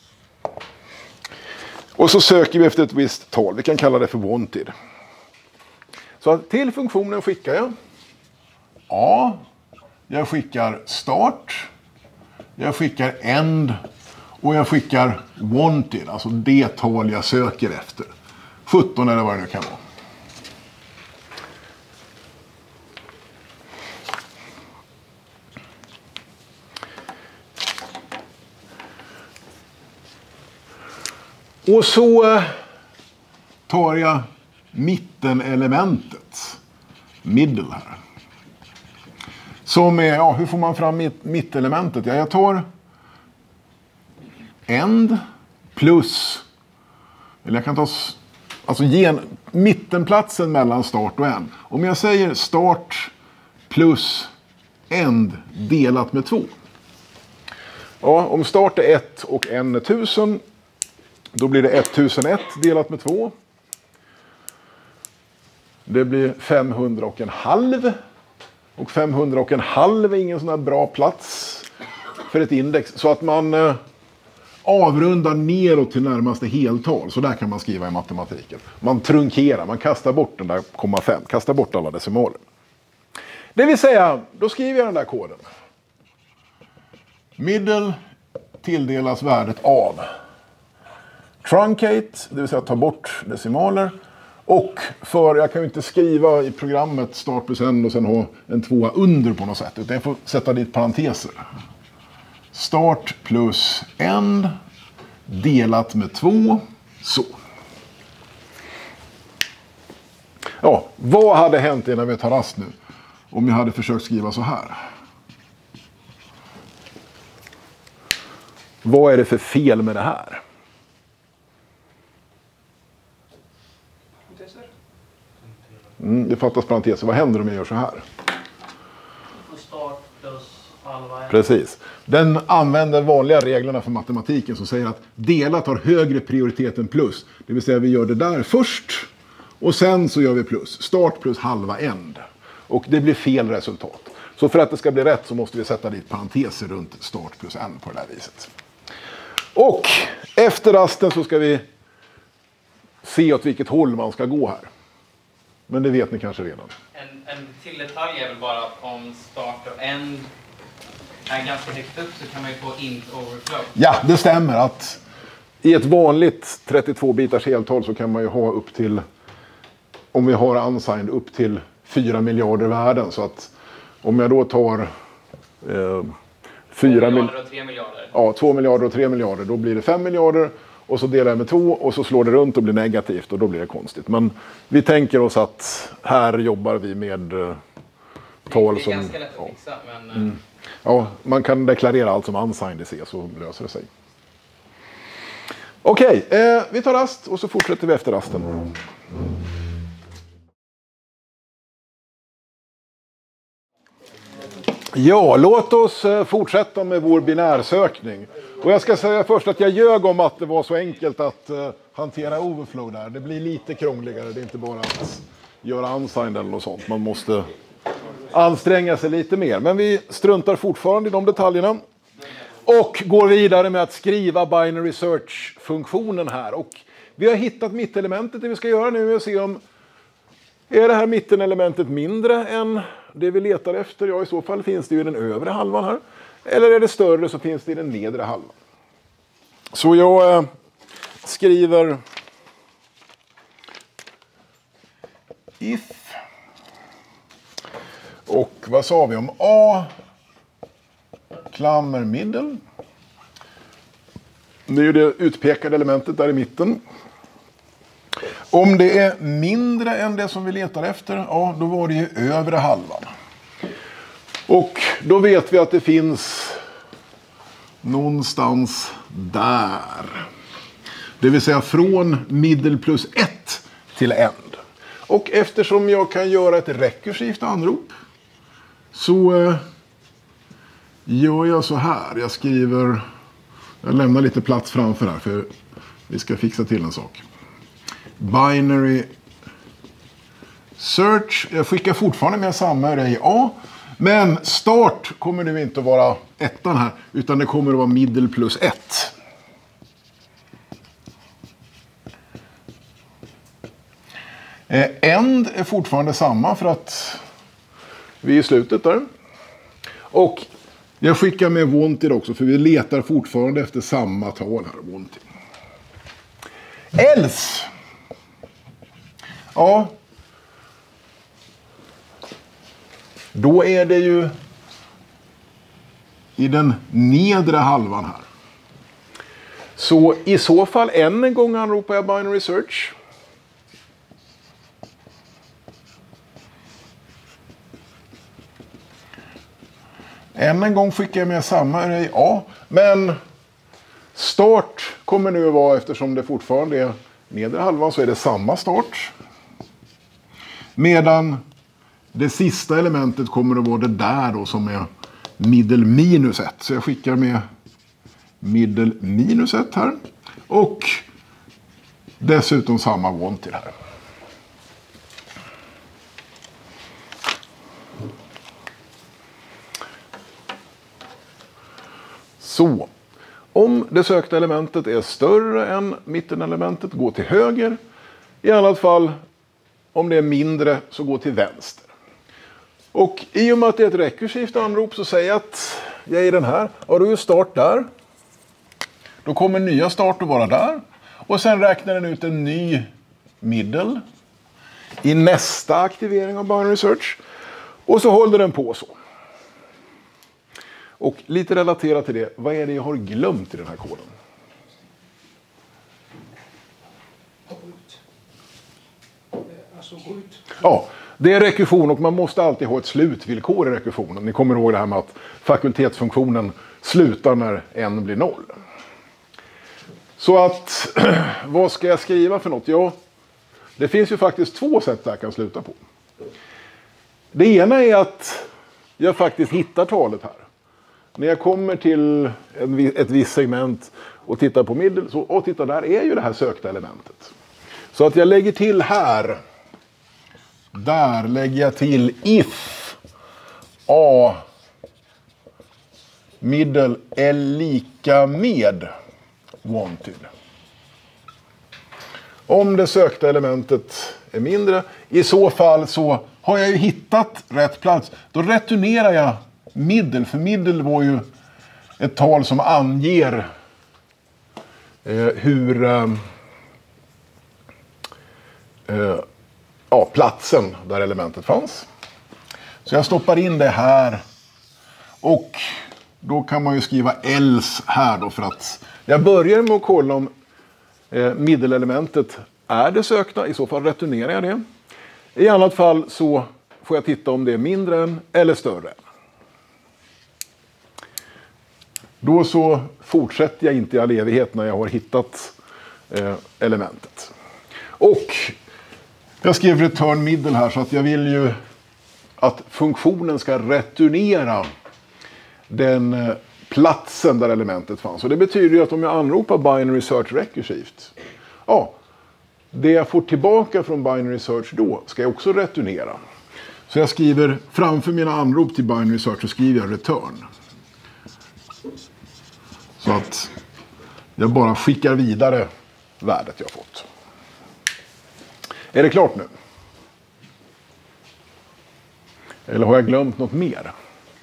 Och så söker vi efter ett visst tal, vi kan kalla det för wanted. Så till funktionen skickar jag A, jag skickar start, jag skickar end och jag skickar wanted, alltså det tal jag söker efter. sjutton eller vad det nu kan vara. Och så tar jag mittenelementet, middle här. Som är, ja, hur får man fram mitt, mittelementet? Ja, jag tar end plus, eller jag kan ta, alltså gen, mittenplatsen mellan start och end. Om jag säger start plus end delat med två. Ja, om start är ett och end är tusen, då blir det ettusenett delat med två. Det blir femhundra och en halv. Och femhundra och en halv är ingen sån här bra plats för ett index. Så att man eh, avrundar neråt till närmaste heltal. Så där kan man skriva i matematiken. Man trunkerar, man kastar bort den där komma fem. Kastar bort alla decimaler. Det vill säga, då skriver jag den där koden. Middle tilldelas värdet av truncate, det vill säga ta bort decimaler. Och för, jag kan ju inte skriva i programmet start plus end och sen ha en tvåa under på något sätt. Utan jag får sätta dit parenteser. Start plus end delat med två. Så. Ja, vad hade hänt innan vi tar rast nu? Om jag hade försökt skriva så här. Vad är det för fel med det här? Mm, det fattas parenteser. Vad händer om jag gör så här? Start plus halva. Precis. Den använder vanliga reglerna för matematiken som säger att delat har högre prioritet än plus. Det vill säga vi gör det där först och sen så gör vi plus. Start plus halva end. Och det blir fel resultat. Så för att det ska bli rätt så måste vi sätta dit parenteser runt start plus end på det här viset. Och efter rasten så ska vi se åt vilket håll man ska gå här. Men det vet ni kanske redan. En, en till detalj är väl bara om start och end är ganska högt upp så kan man ju få int overflow. Ja, det stämmer att i ett vanligt trettiotvå bitars heltal så kan man ju ha upp till, om vi har unsigned, upp till fyra miljarder värden. Så att om jag då tar eh, fyra miljarder och tre miljarder. Ja, två miljarder och tre miljarder, då blir det fem miljarder. Och så delar jag med två och så slår det runt och blir negativt och då blir det konstigt. Men vi tänker oss att här jobbar vi med uh, tal som... Det är ganska lätt att fixa, ja. Men... Mm. Ja, man kan deklarera allt som unsigned i C så löser det sig. Okej, okay, eh, vi tar rast och så fortsätter vi efter rasten. Ja, låt oss fortsätta med vår binärsökning. Och jag ska säga först att jag ljög om att det var så enkelt att uh, hantera overflow där. Det blir lite krångligare, det är inte bara att göra unsigned eller något sånt. Man måste anstränga sig lite mer. Men vi struntar fortfarande i de detaljerna. Och går vidare med att skriva binary search-funktionen här. Och vi har hittat mittelementet. Det vi ska göra nu är att se om är det här mittenelementet mindre än det vi letar efter. Ja, i så fall finns det ju i den övre halvan här. Eller är det större så finns det i den nedre halvan. Så jag eh, skriver if. Och vad sa vi om A? Klammer middle. Det är ju det utpekade elementet där i mitten. Om det är mindre än det som vi letar efter, ja, då var det ju övre halvan. Och då vet vi att det finns någonstans där. Det vill säga från middle plus ett till end. Och eftersom jag kan göra ett rekursivt anrop så eh, gör jag så här. Jag skriver, jag lämnar lite plats framför här för vi ska fixa till en sak. Binary search. Jag skickar fortfarande med samma array A. Men start kommer nu inte att vara ettan här. Utan det kommer att vara middle plus ett. End är fortfarande samma för att vi är i slutet där. Och jag skickar med wanted också för vi letar fortfarande efter samma tal här. Wanted. Else. Ja. Då är det ju i den nedre halvan här. Så i så fall än en gång anropar jag binary search. Än en gång skickar jag med samma array A. Men start kommer nu att vara, eftersom det fortfarande är nedre halvan, så är det samma start. Medan det sista elementet kommer att vara det där då som är middle minus ett. Så jag skickar med middle minus ett här. Och dessutom samma wanted här. Så, om det sökta elementet är större än mittenelementet, gå till höger. I annat fall, om det är mindre, så gå till vänster. Och i och med att det är ett rekursivt anrop så säger jag att jag är i den här. Och då är start där. Då kommer nya start att vara där. Och sen räknar den ut en ny middle i nästa aktivering av binary search. Och så håller den på så. Och lite relaterat till det, vad är det jag har glömt i den här koden? Alltså gå ut. Ja, det är rekursion och man måste alltid ha ett slutvillkor i rekursionen. Ni kommer ihåg det här med att fakultetsfunktionen slutar när n blir noll. Så att, vad ska jag skriva för något? Ja, det finns ju faktiskt två sätt där jag kan sluta på. Det ena är att jag faktiskt hittar talet här. När jag kommer till en, ett visst segment och tittar på middle, så och titta, där är ju det här sökta elementet. Så att jag lägger till här, där lägger jag till if a middle är lika med wanted. Om det sökta elementet är mindre, i så fall så har jag ju hittat rätt plats. Då returnerar jag middle, för middle var ju ett tal som anger eh, hur eh, eh, ja, platsen där elementet fanns. Så jag stoppar in det här och då kan man ju skriva else här då, för att jag börjar med att kolla om eh, middle-elementet är det sökta, i så fall returnerar jag det. I annat fall så får jag titta om det är mindre än eller större än. Då så fortsätter jag inte i all evighet när jag har hittat eh, elementet. Och jag skrev return middle här, så att jag vill ju att funktionen ska returnera den eh, platsen där elementet fanns. Och det betyder ju att om jag anropar binary search rekursivt, ja, det jag får tillbaka från binary search då ska jag också returnera. Så jag skriver framför mina anrop till binary search så skriver jag return. Så att jag bara skickar vidare värdet jag fått. Är det klart nu? Eller har jag glömt något mer?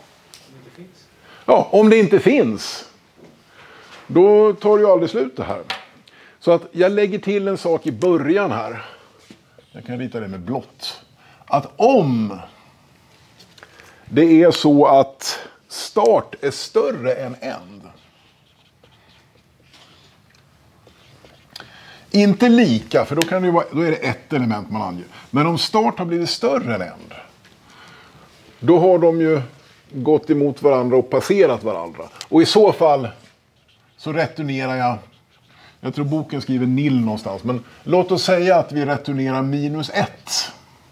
Ja, om det inte finns, då tar det ju aldrig slut det här. Så att jag lägger till en sak i början här. Jag kan rita det med blått. Att om det är så att start är större än end. Inte lika, för då, kan det vara, då är det ett element man anger. Men om start har blivit större än end, då har de ju gått emot varandra och passerat varandra. Och i så fall så returnerar jag, jag tror boken skriver nil någonstans, men låt oss säga att vi returnerar minus ett.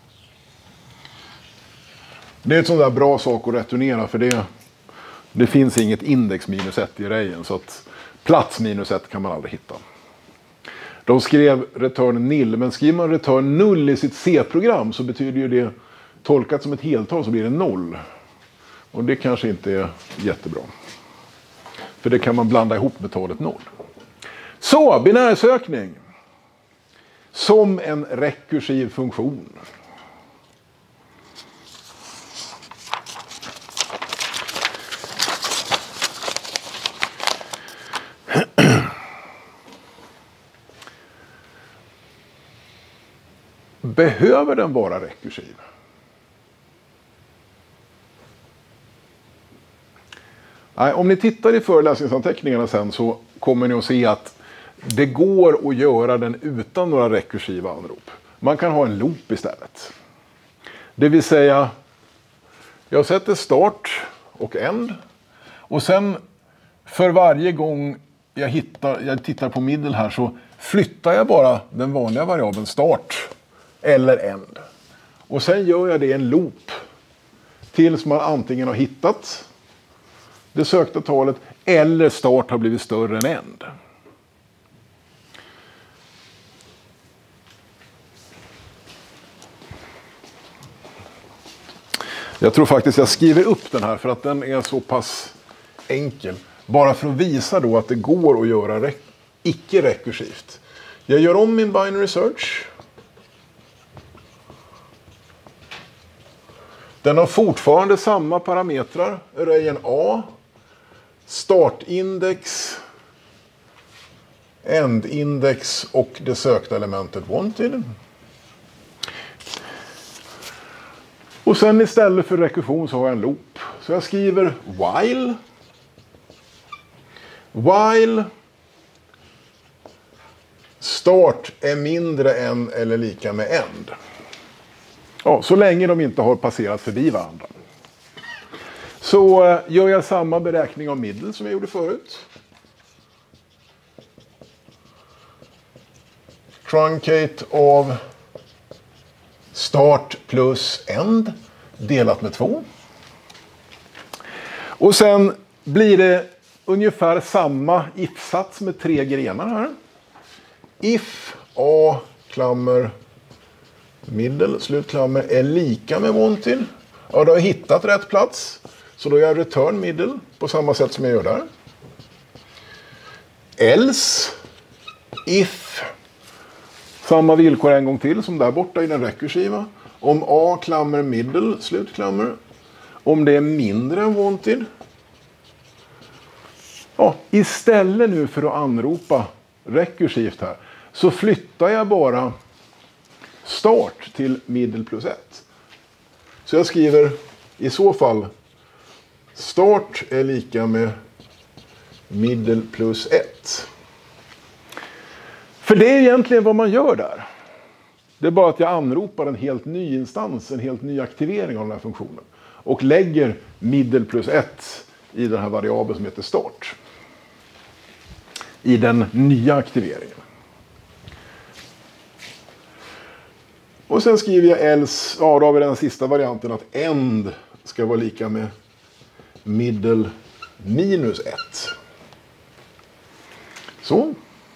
Det är ett sån där bra sak att returnera, för det, det finns inget index minus ett i arrayen, så att plats minus ett kan man aldrig hitta. De skrev return nil, men skriver man return null i sitt C-program så betyder ju det, tolkat som ett heltal så blir det noll. Och det kanske inte är jättebra. För det kan man blanda ihop med talet noll. Så, binärsökning. Som en rekursiv funktion. Behöver den vara rekursiv? Nej, om ni tittar i föreläsningsanteckningarna sen så kommer ni att se att det går att göra den utan några rekursiva anrop. Man kan ha en loop istället. Det vill säga, jag sätter start och end. Och sen för varje gång jag, hittar, jag tittar på middle här så flyttar jag bara den vanliga variabeln start eller end. Och sen gör jag det i en loop tills man antingen har hittat det sökta talet eller start har blivit större än end. Jag tror faktiskt jag skriver upp den här för att den är så pass enkel. Bara för att visa då att det går att göra re- icke-rekursivt. Jag gör om min binary search. Den har fortfarande samma parametrar. Arrayen A, startindex, endindex och det sökta elementet wanted. Och sen istället för rekursion så har jag en loop. Så jag skriver while. While start är mindre än eller lika med end. Ja, så länge de inte har passerat förbi varandra. Så uh, gör jag samma beräkning av middle som jag gjorde förut. Truncate av start plus end delat med två. Och sen blir det ungefär samma if-sats med tre grenar här. If A klammer middle slutklammer är lika med wanted. Ja, då har jag hittat rätt plats. Så då gör jag return middle på samma sätt som jag gör där. Else if samma villkor en gång till som där borta i den rekursiva. Om A klammer middle slutklammer. Om det är mindre än wanted. Ja, istället nu för att anropa rekursivt här så flyttar jag bara start till middle plus ett. Så jag skriver i så fall start är lika med middle plus ett. För det är egentligen vad man gör där. Det är bara att jag anropar en helt ny instans, en helt ny aktivering av den här funktionen. Och lägger middle plus ett i den här variabeln som heter start. I den nya aktiveringen. Och sen skriver jag else, ja då har vi den sista varianten att end ska vara lika med middle minus ett. Så.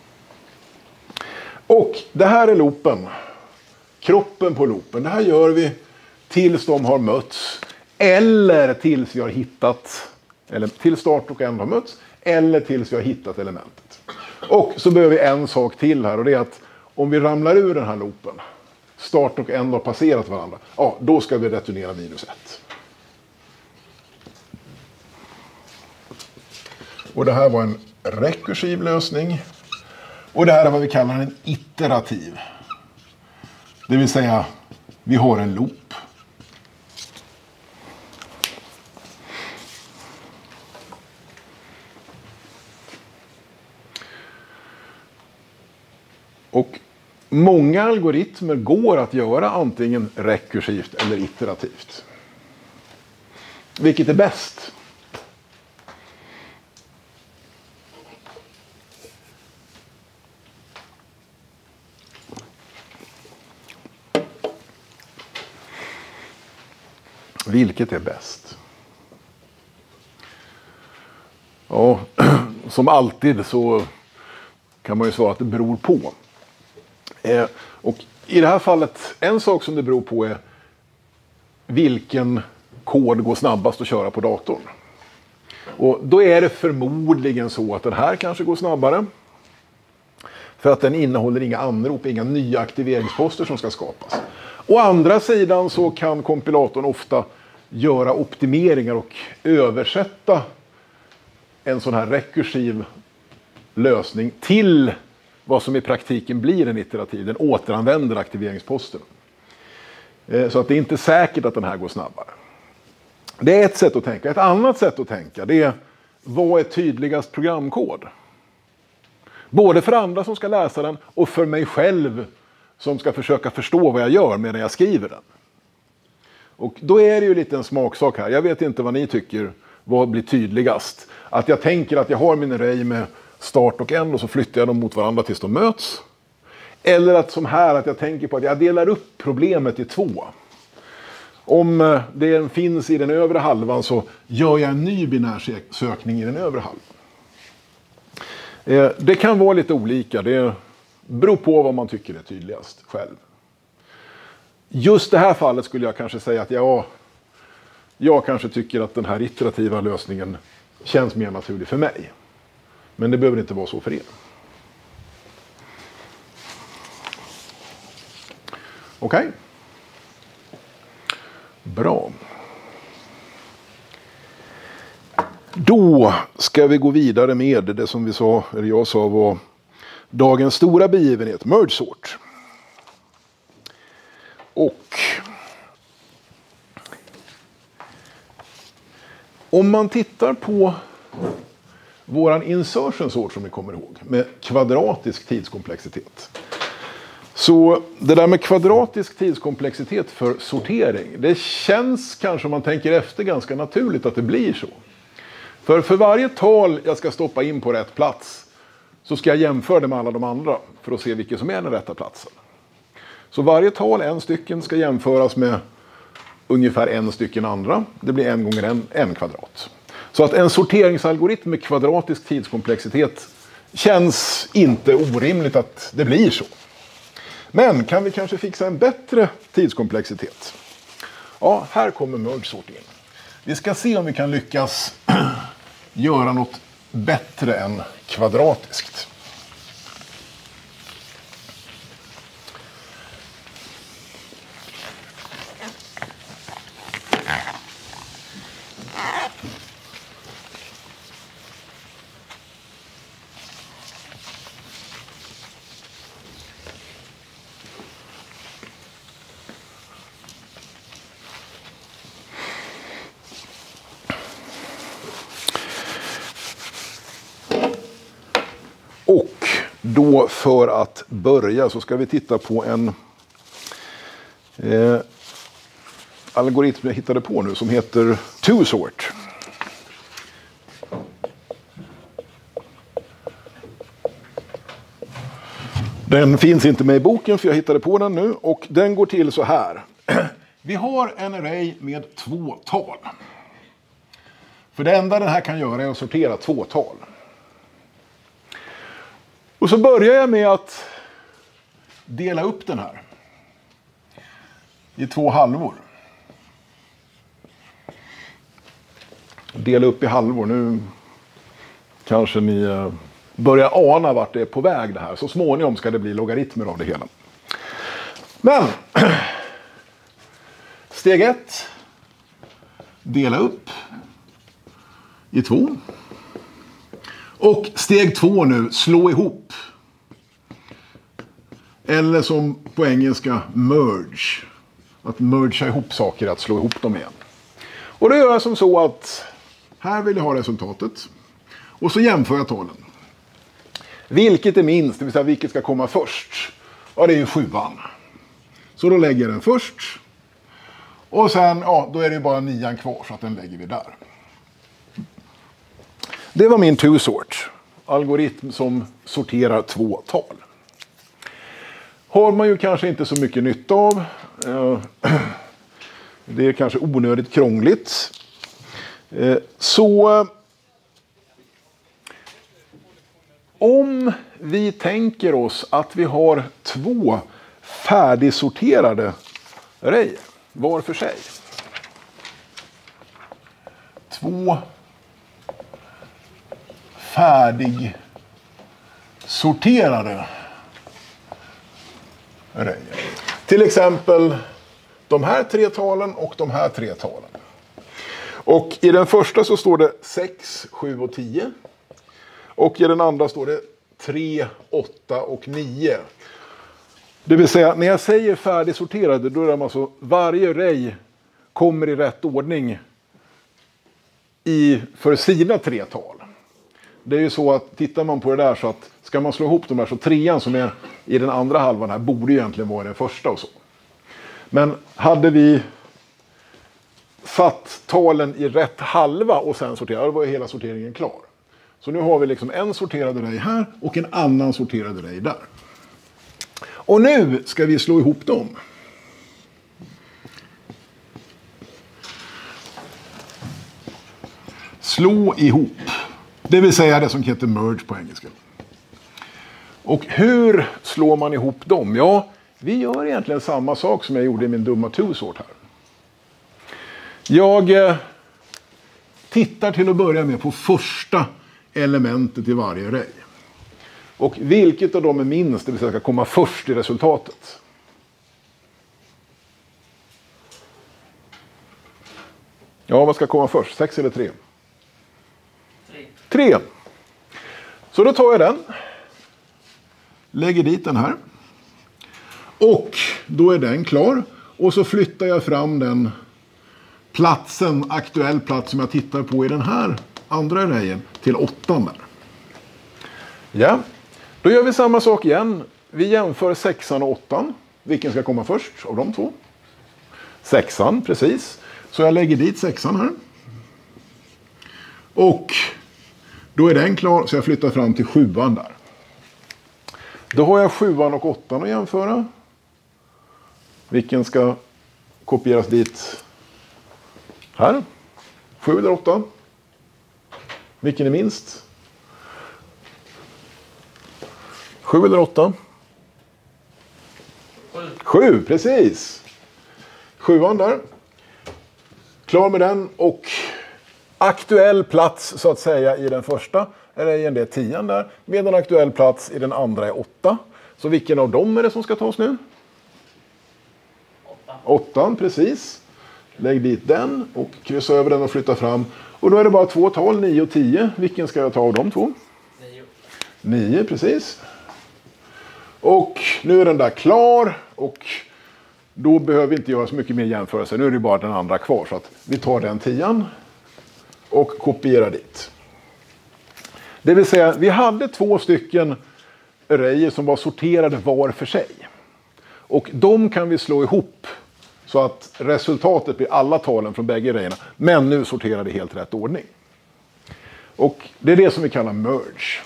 Och det här är loopen. Kroppen på loopen. Det här gör vi tills de har mötts. Eller tills vi har hittat, eller till start och änd har mötts. Eller tills vi har hittat elementet. Och så behöver vi en sak till här, och det är att om vi ramlar ur den här loopen, start och änd har passerat varandra, ja, då ska vi returnera minus ett. Och det här var en rekursiv lösning. Och det här är vad vi kallar en iterativ. Det vill säga, vi har en loop. Och många algoritmer går att göra antingen rekursivt eller iterativt. Vilket är bäst? Vilket är bäst? Ja, som alltid så kan man ju svara att det beror på. Eh, och i det här fallet, en sak som det beror på är vilken kod går snabbast att köra på datorn. Och då är det förmodligen så att den här kanske går snabbare. För att den innehåller inga anrop, inga nya aktiveringsposter som ska skapas. Å andra sidan så kan kompilatorn ofta göra optimeringar och översätta en sån här rekursiv lösning till vad som i praktiken blir en iterativ. Den återanvänder aktiveringsposten. Så att det är inte säkert att den här går snabbare. Det är ett sätt att tänka. Ett annat sätt att tänka, det är vad är tydligast programkod? Både för andra som ska läsa den och för mig själv som ska försöka förstå vad jag gör medan jag skriver den. Och då är det ju lite en smaksak här. Jag vet inte vad ni tycker, vad blir tydligast. Att jag tänker att jag har min array med start och änd och så flyttar jag dem mot varandra tills de möts. Eller att som här, att jag tänker på att jag delar upp problemet i två. Om det finns i den övre halvan så gör jag en ny binärsökning i den övre halvan. Det kan vara lite olika. Det beror på vad man tycker är tydligast själv. Just det här fallet skulle jag kanske säga att jag, jag kanske tycker att den här iterativa lösningen känns mer naturlig för mig. Men det behöver inte vara så för er. Okej. Okay. Bra. Då ska vi gå vidare med det som vi sa, eller jag sa var dagens stora begivenhet, merge sort. Och om man tittar på våran insertion sort som ni kommer ihåg med kvadratisk tidskomplexitet. Så det där med kvadratisk tidskomplexitet för sortering, det känns kanske om man tänker efter ganska naturligt att det blir så. För för varje tal jag ska stoppa in på rätt plats så ska jag jämföra det med alla de andra för att se vilken som är den rätta platsen. Så varje tal, en stycken, ska jämföras med ungefär en stycken andra. Det blir en gånger en, en kvadrat. Så att en sorteringsalgoritm med kvadratisk tidskomplexitet känns inte orimligt att det blir så. Men kan vi kanske fixa en bättre tidskomplexitet? Ja, här kommer merge sort in. Vi ska se om vi kan lyckas göra något bättre än kvadratiskt. Och då för att börja så ska vi titta på en eh, algoritm jag hittade på nu som heter TwoSort. Den finns inte med i boken för jag hittade på den nu och den går till så här. Vi har en array med två tal. För det enda den här kan göra är att sortera två tal. Och så börjar jag med att dela upp den här i två halvor. Dela upp i halvor. Nu kanske ni börjar ana vart det är på väg det här. Så småningom ska det bli logaritmer av det hela. Men steg ett. Dela upp i två. Och steg två nu, slå ihop. Eller som på engelska, merge. Att mergea ihop saker, att slå ihop dem igen. Och då gör jag som så att här vill jag ha resultatet. Och så jämför jag talen. Vilket är minst, det vill säga vilket ska komma först. Ja, det är ju sjuan. Så då lägger jag den först. Och sen, ja, då är det ju bara nian kvar så att den lägger vi där. Det var min two-sort. Algoritm som sorterar två tal. Har man ju kanske inte så mycket nytta av. Det är kanske onödigt krångligt. Så om vi tänker oss att vi har två färdigsorterade array var för sig. Två färdigsorterade array. Till exempel de här tre talen och de här tre talen. Och i den första så står det sex, sju och tio. Och i den andra står det tre, åtta och nio. Det vill säga, när jag säger färdigsorterade, då är det alltså varje array kommer i rätt ordning i, för sina tre tal. Det är ju så att tittar man på det där så att ska man slå ihop de här så trean som är i den andra halvan här borde ju egentligen vara den första och så. Men hade vi satt talen i rätt halva och sen sorterade, då var ju hela sorteringen klar. Så nu har vi liksom en sorterad array här och en annan sorterad array där. Och nu ska vi slå ihop dem. Slå ihop. Det vill säga det som heter merge på engelska. Och hur slår man ihop dem? Ja, vi gör egentligen samma sak som jag gjorde i min dumma two-sort här. Jag eh, tittar till att börja med på första elementet i varje array. Och vilket av dem är minst, det vill säga ska komma först i resultatet. Ja, vad ska komma först? Sex eller tre? Tre. Tre. Så då tar jag den. Lägger dit den här. Och då är den klar. Och så flyttar jag fram den platsen, aktuell plats som jag tittar på i den här andra arrayen till åttan där. Ja, då gör vi samma sak igen. Vi jämför sexan och åttan. Vilken ska komma först av de två? Sexan, precis. Så jag lägger dit sexan här. Och då är den klar så jag flyttar fram till sjuan där. Då har jag sjuan och åttan att jämföra. Vilken ska kopieras dit? Här. Sju eller åtta. Vilken är minst? Sju eller åtta? Sju. Sju, precis. Sjuan där. Klar med den och aktuell plats så att säga i den första arrayen det är tian där. Medan aktuell plats i den andra är åtta. Så vilken av dem är det som ska tas nu? Åtta. Åttan, precis. Lägg dit den och kryssa över den och flytta fram. Och då är det bara två tal, nio och tio. Vilken ska jag ta av de två? Nio. Nio, precis. Och nu är den där klar och då behöver vi inte göra så mycket mer jämförelse. Nu är det bara den andra kvar så att vi tar den tian och kopierar dit. Det vill säga, vi hade två stycken arrayer som var sorterade var för sig. Och de kan vi slå ihop så att resultatet blir alla talen från bägge arrayerna. Men nu sorterade i helt rätt ordning. Och det är det som vi kallar merge.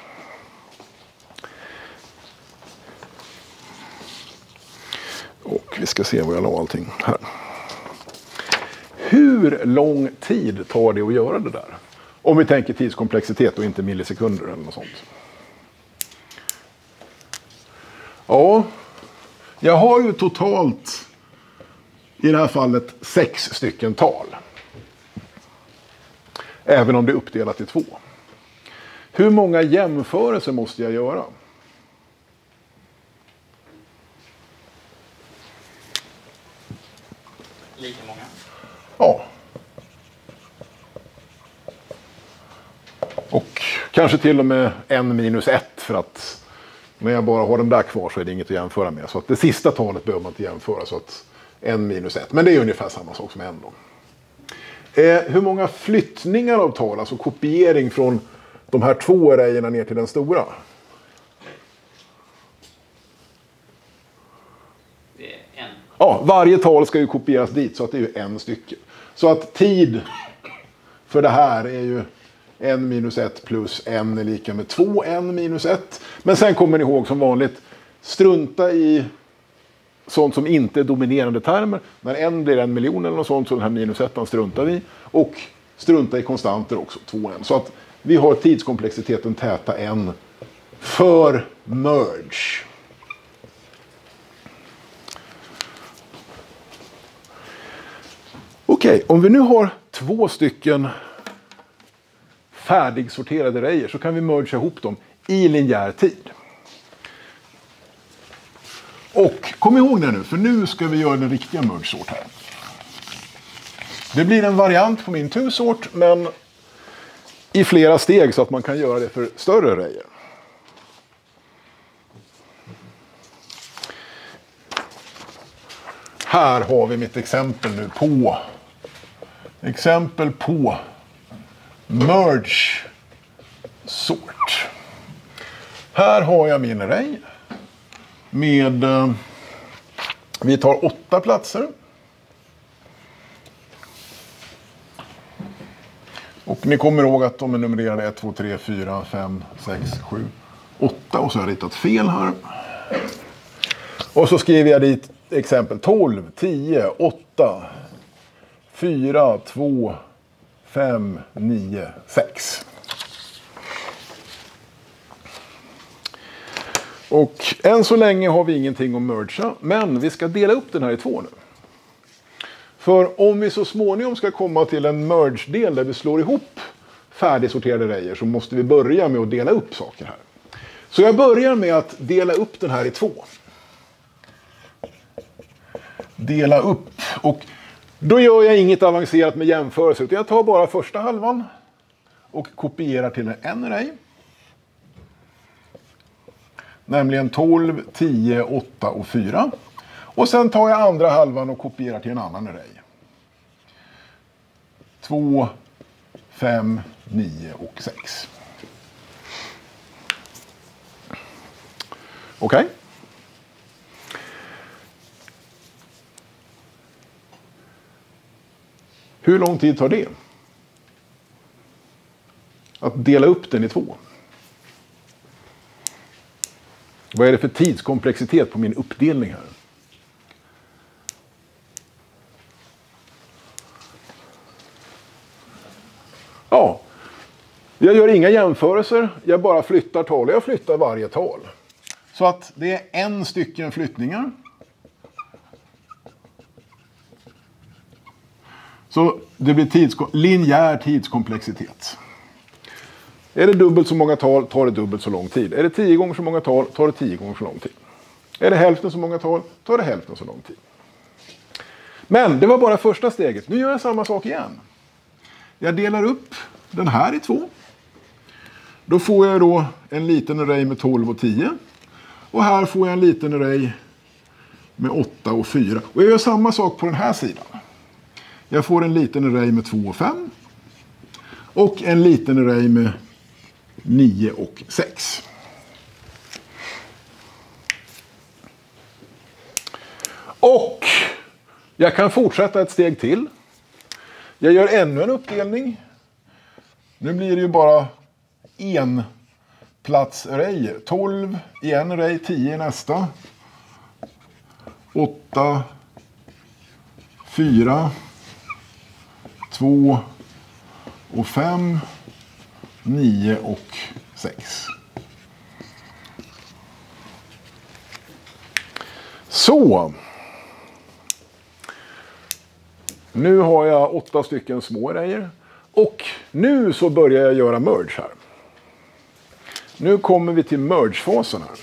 Och vi ska se var jag la allting här. Hur lång tid tar det att göra det där? Om vi tänker tidskomplexitet och inte millisekunder eller något sånt. Ja, jag har ju totalt i det här fallet sex stycken tal. Även om det är uppdelat i två. Hur många jämförelser måste jag göra? Lika många. Ja. Och kanske till och med en minus ett, för att när jag bara har den där kvar så är det inget att jämföra med. Så att det sista talet behöver man inte jämföra, så att en minus ett. Men det är ungefär samma sak som en då. Eh, hur många flyttningar av tal, alltså kopiering från de här två arrayerna ner till den stora? Det är en. Ja, varje tal ska ju kopieras dit, så att det är ju en stycke. Så att tid för det här är ju en minus ett plus en är lika med två, en minus ett. Men sen kommer ni ihåg som vanligt, strunta i sånt som inte är dominerande termer. När en blir en miljon eller något sånt, så den här minus ettan struntar vi. Och strunta i konstanter också, två en. Så att vi har tidskomplexiteten täta en för merge. Okej, om vi nu har två stycken färdigsorterade arrayer så kan vi mergea ihop dem i linjär tid. Och kom ihåg det nu, för nu ska vi göra den riktiga merge-sort här. Det blir en variant på min two-sort, men i flera steg så att man kan göra det för större arrayer. Här har vi mitt exempel nu på exempel på merge sort. Här har jag min array med, eh, vi tar åtta platser. Och ni kommer ihåg att de är numrerade ett, två, tre, fyra, fem, sex, sju, åtta. Och så har jag ritat fel här. Och så skriver jag dit exempel tolv, tio, åtta, fyra, två, fem, nio, sex. Och än så länge har vi ingenting att mergea, men vi ska dela upp den här i två nu. För om vi så småningom ska komma till en merge-del där vi slår ihop färdigsorterade arrayer, så måste vi börja med att dela upp saker här. Så jag börjar med att dela upp den här i två. Dela upp. Och då gör jag inget avancerat med jämförelse, utan jag tar bara första halvan och kopierar till en array. Nämligen tolv, tio, åtta och fyra. Och sen tar jag andra halvan och kopierar till en annan array. två, fem, nio och sex. Okej? Okay. Hur lång tid tar det? Att dela upp den i två. Vad är det för tidskomplexitet på min uppdelning här? Ja, jag gör inga jämförelser. Jag bara flyttar tal. Jag flyttar varje tal. Så att det är en stycken flyttningar. Så det blir tidsko- linjär tidskomplexitet. Är det dubbelt så många tal, tar det dubbelt så lång tid. Är det tio gånger så många tal, tar det tio gånger så lång tid. Är det hälften så många tal, tar det hälften så lång tid. Men det var bara första steget. Nu gör jag samma sak igen. Jag delar upp den här i två. Då får jag då en liten array med tolv och tio. Och här får jag en liten array med åtta och fyra. Och jag gör samma sak på den här sidan. Jag får en liten array med två och fem. Och en liten array med nio och sex. Och jag kan fortsätta ett steg till. Jag gör ännu en uppdelning. Nu blir det ju bara en plats arrayer. tolv i en array, tio i nästa. åtta, fyra, två och fem nio och sex. Så. Nu har jag åtta stycken små arrayer. Och nu så börjar jag göra merge här. Nu kommer vi till merge-fasen här.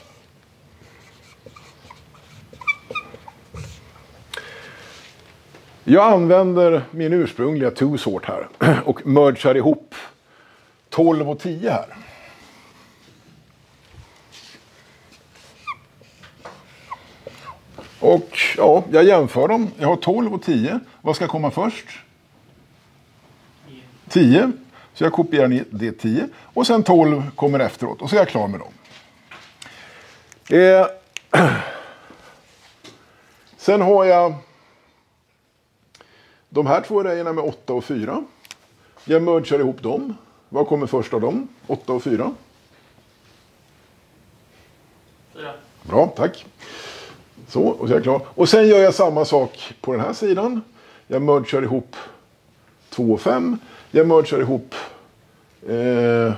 Jag använder min ursprungliga two-sort här och mergar ihop tolv och tio här. Och ja, jag jämför dem. Jag har tolv och tio. Vad ska komma först? tio. Så jag kopierar ner det tio. Och sen tolv kommer efteråt. Och så är jag klar med dem. Eh. Sen har jag de här två arrayerna med åtta och fyra. Jag mergar ihop dem. Vad kommer först av dem? åtta och fyra. fyra. Bra, tack. Så, och så är jag klar. Och sen gör jag samma sak på den här sidan. Jag mergar ihop två och fem. Jag mergar ihop eh,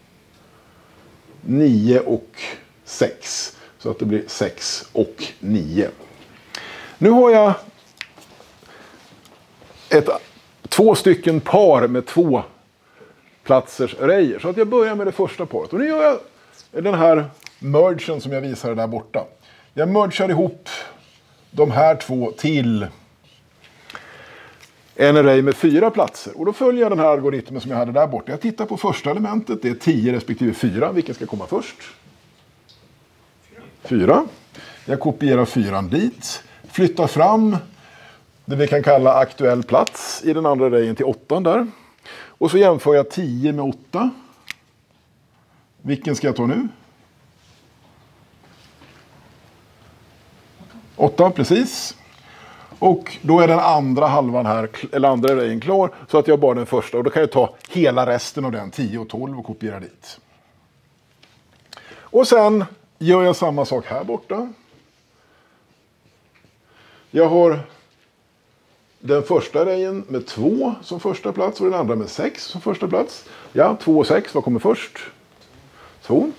nio och sex. Så att det blir sex och nio. Nu har jag ett, två stycken par med två platsers arrayer. Så att jag börjar med det första paret. Och nu gör jag den här mergen som jag visade där borta. Jag mergar ihop de här två till en array med fyra platser. Och då följer jag den här algoritmen som jag hade där borta. Jag tittar på första elementet. Det är tio respektive fyra. Vilken ska komma först? fyra. Jag kopierar fyran dit. Flyttar fram det vi kan kalla aktuell plats i den andra arrayen till åtta där. Och så jämför jag tio med åtta. Vilken ska jag ta nu? åtta, precis. Och då är den andra halvan här, eller andra arrayen klar, så att jag bara den första. Och då kan jag ta hela resten av den, tio och tolv, och kopiera dit. Och sen gör jag samma sak här borta. Jag har den första arrayen med två som första plats och den andra med sex som första plats. Ja, två och sex, vad kommer först? två.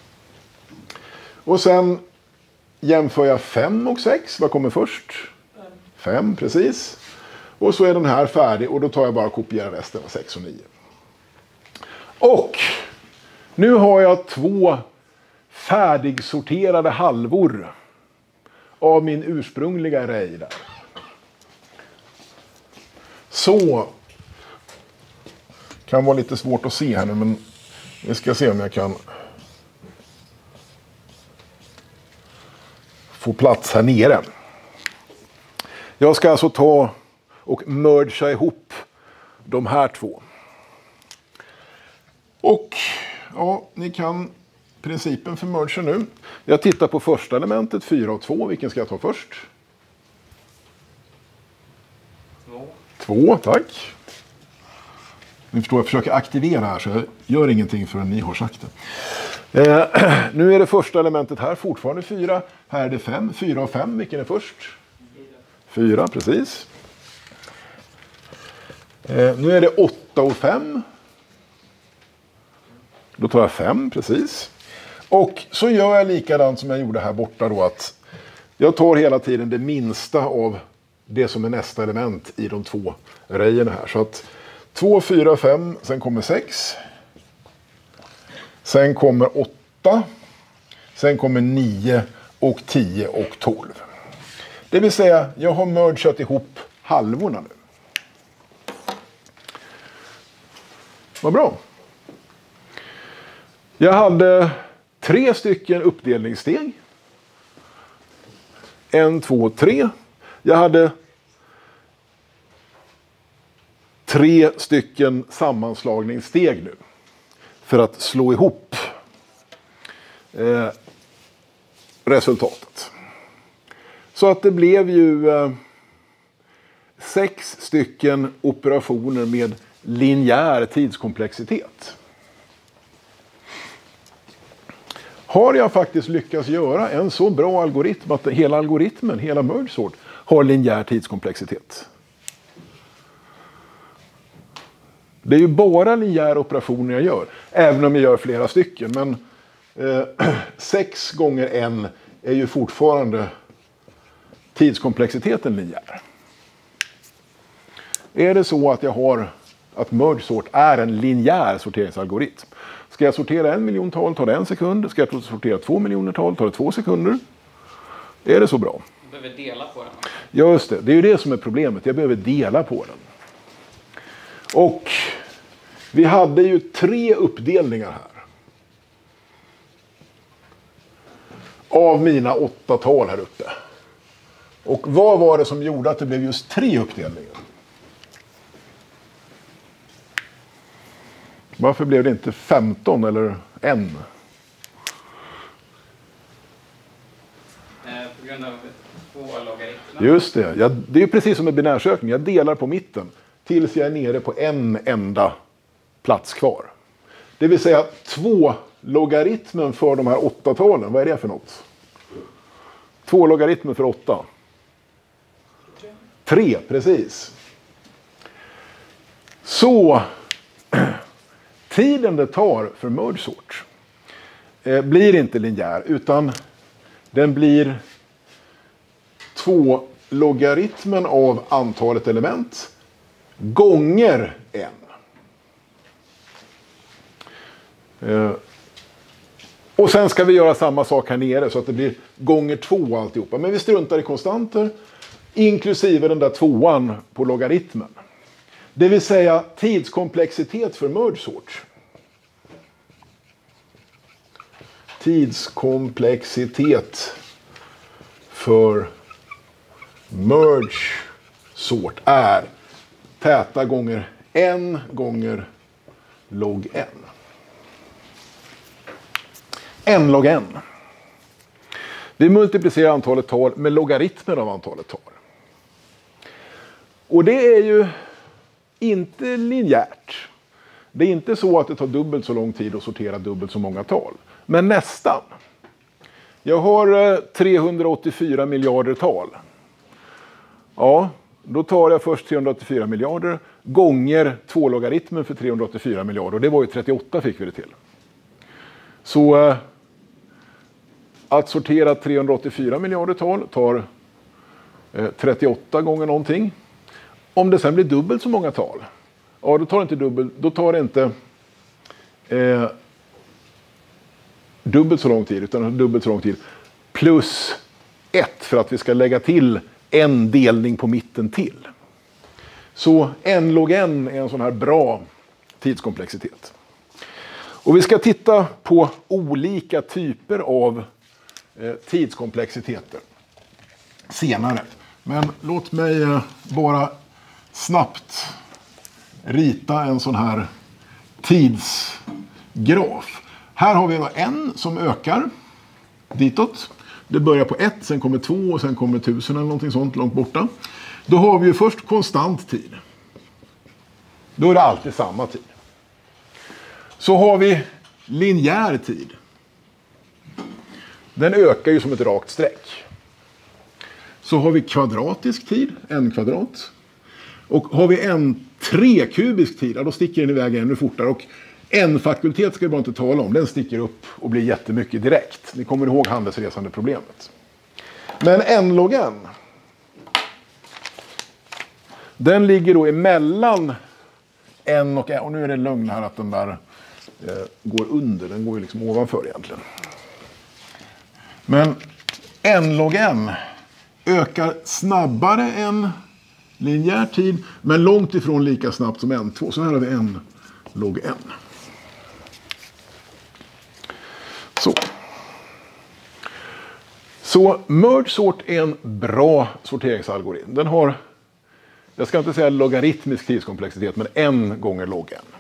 Och sen jämför jag fem och sex, vad kommer först? fem, precis. Och så är den här färdig och då tar jag bara och kopierar resten av sex och nio. Och nu har jag två färdigsorterade halvor av min ursprungliga array där. Så kan vara lite svårt att se här nu, men vi ska se om jag kan få plats här nere. Jag ska alltså ta och merga ihop de här två. Och ja, ni kan principen för merge nu. Jag tittar på första elementet, fyra och två. Vilken ska jag ta först? två. två, tack. Ni förstår, jag försöker aktivera här så jag gör ingenting förrän ni har sagt det. Eh, nu är det första elementet här, fortfarande fyra. Här är det fem, fyra och fem. Vilken är först? fyra, precis. Eh, nu är det åtta och fem. Då tar jag fem, precis. Och så gör jag likadant som jag gjorde här borta då, att jag tar hela tiden det minsta av det som är nästa element i de två arrayerna här. Så att två, fyra, fem, sen kommer sex. Sen kommer åtta. Sen kommer nio och tio och tolv. Det vill säga, jag har mergat ihop halvorna nu. Vad bra. Jag hade tre stycken uppdelningssteg. En, två, tre. Jag hade tre stycken sammanslagningssteg nu. För att slå ihop eh, resultatet. Så att det blev ju eh, sex stycken operationer med linjär tidskomplexitet. Har jag faktiskt lyckats göra en så bra algoritm att hela algoritmen, hela merge sort, har linjär tidskomplexitet? Det är ju bara linjära operationer jag gör, även om jag gör flera stycken. Men eh, sex gånger en är ju fortfarande tidskomplexiteten linjär. Är det så att jag har att merge sort är en linjär sorteringsalgoritm. Ska jag sortera en miljon tal tar det en sekund. Ska jag sortera två miljoner tal tar det två sekunder. Är det så bra? Du behöver dela på den. Just det, det är ju det som är problemet. Jag behöver dela på den. Och vi hade ju tre uppdelningar här. Av mina åtta tal här uppe. Och vad var det som gjorde att det blev just tre uppdelningar? Varför blev det inte femton eller en? Eh, på grund av två logaritmer. Just det. Jag, det är ju precis som med binärsökning. Jag delar på mitten tills jag är nere på en enda plats kvar. Det vill säga två logaritmen för de här åtta talen. Vad är det för något? Två logaritmer för åtta. Tre, precis. Så tiden det tar för merge sort eh, blir inte linjär, utan den blir två logaritmen av antalet element gånger en. Eh, och sen ska vi göra samma sak här nere så att det blir gånger två alltihopa. Men vi struntar i konstanter, inklusive den där tvåan på logaritmen. Det vill säga tidskomplexitet för merge sort. Tidskomplexitet för merge sort är täta gånger en gånger log n. En log n. Vi multiplicerar antalet tal med logaritmen av antalet tal. Och det är ju inte linjärt. Det är inte så att det tar dubbelt så lång tid att sortera dubbelt så många tal. Men nästan. Jag har trehundraåttiofyra miljarder tal. Ja, då tar jag först trehundraåttiofyra miljarder gånger två logaritmen för trehundraåttiofyra miljarder. Och det var ju trettioåtta fick vi det till. Så eh, att sortera trehundraåttiofyra miljarder tal tar eh, trettioåtta gånger någonting. Om det sen blir dubbelt så många tal, ja, då tar det inte dubbelt, då tar det inte eh, dubbelt så lång tid, utan dubbelt så lång tid plus ett för att vi ska lägga till en delning på mitten till. Så en log n är en sån här bra tidskomplexitet. Och vi ska titta på olika typer av eh, tidskomplexiteter senare. Men låt mig eh, bara snabbt rita en sån här tidsgraf. Här har vi då en som ökar ditåt. Det börjar på ett, sen kommer två och sen kommer tusen eller någonting sånt långt borta. Då har vi ju först konstant tid. Då är det alltid samma tid. Så har vi linjär tid. Den ökar ju som ett rakt streck. Så har vi kvadratisk tid, en kvadrat. Och har vi en trekubisk tid, då sticker den iväg ännu fortare. Och en fakultet ska vi bara inte tala om, den sticker upp och blir jättemycket direkt. Ni kommer ihåg handelsresande-problemet. Men en log n, den ligger då emellan en och en. Och nu är det lugn här att den där eh, går under, den går ju liksom ovanför egentligen. Men en log n ökar snabbare än linjär tid, men långt ifrån lika snabbt som n två. Så här har vi en log n. Så. Så merge sort är en bra sorteringsalgoritm. Den har, jag ska inte säga logaritmisk tidskomplexitet, men en gånger log n.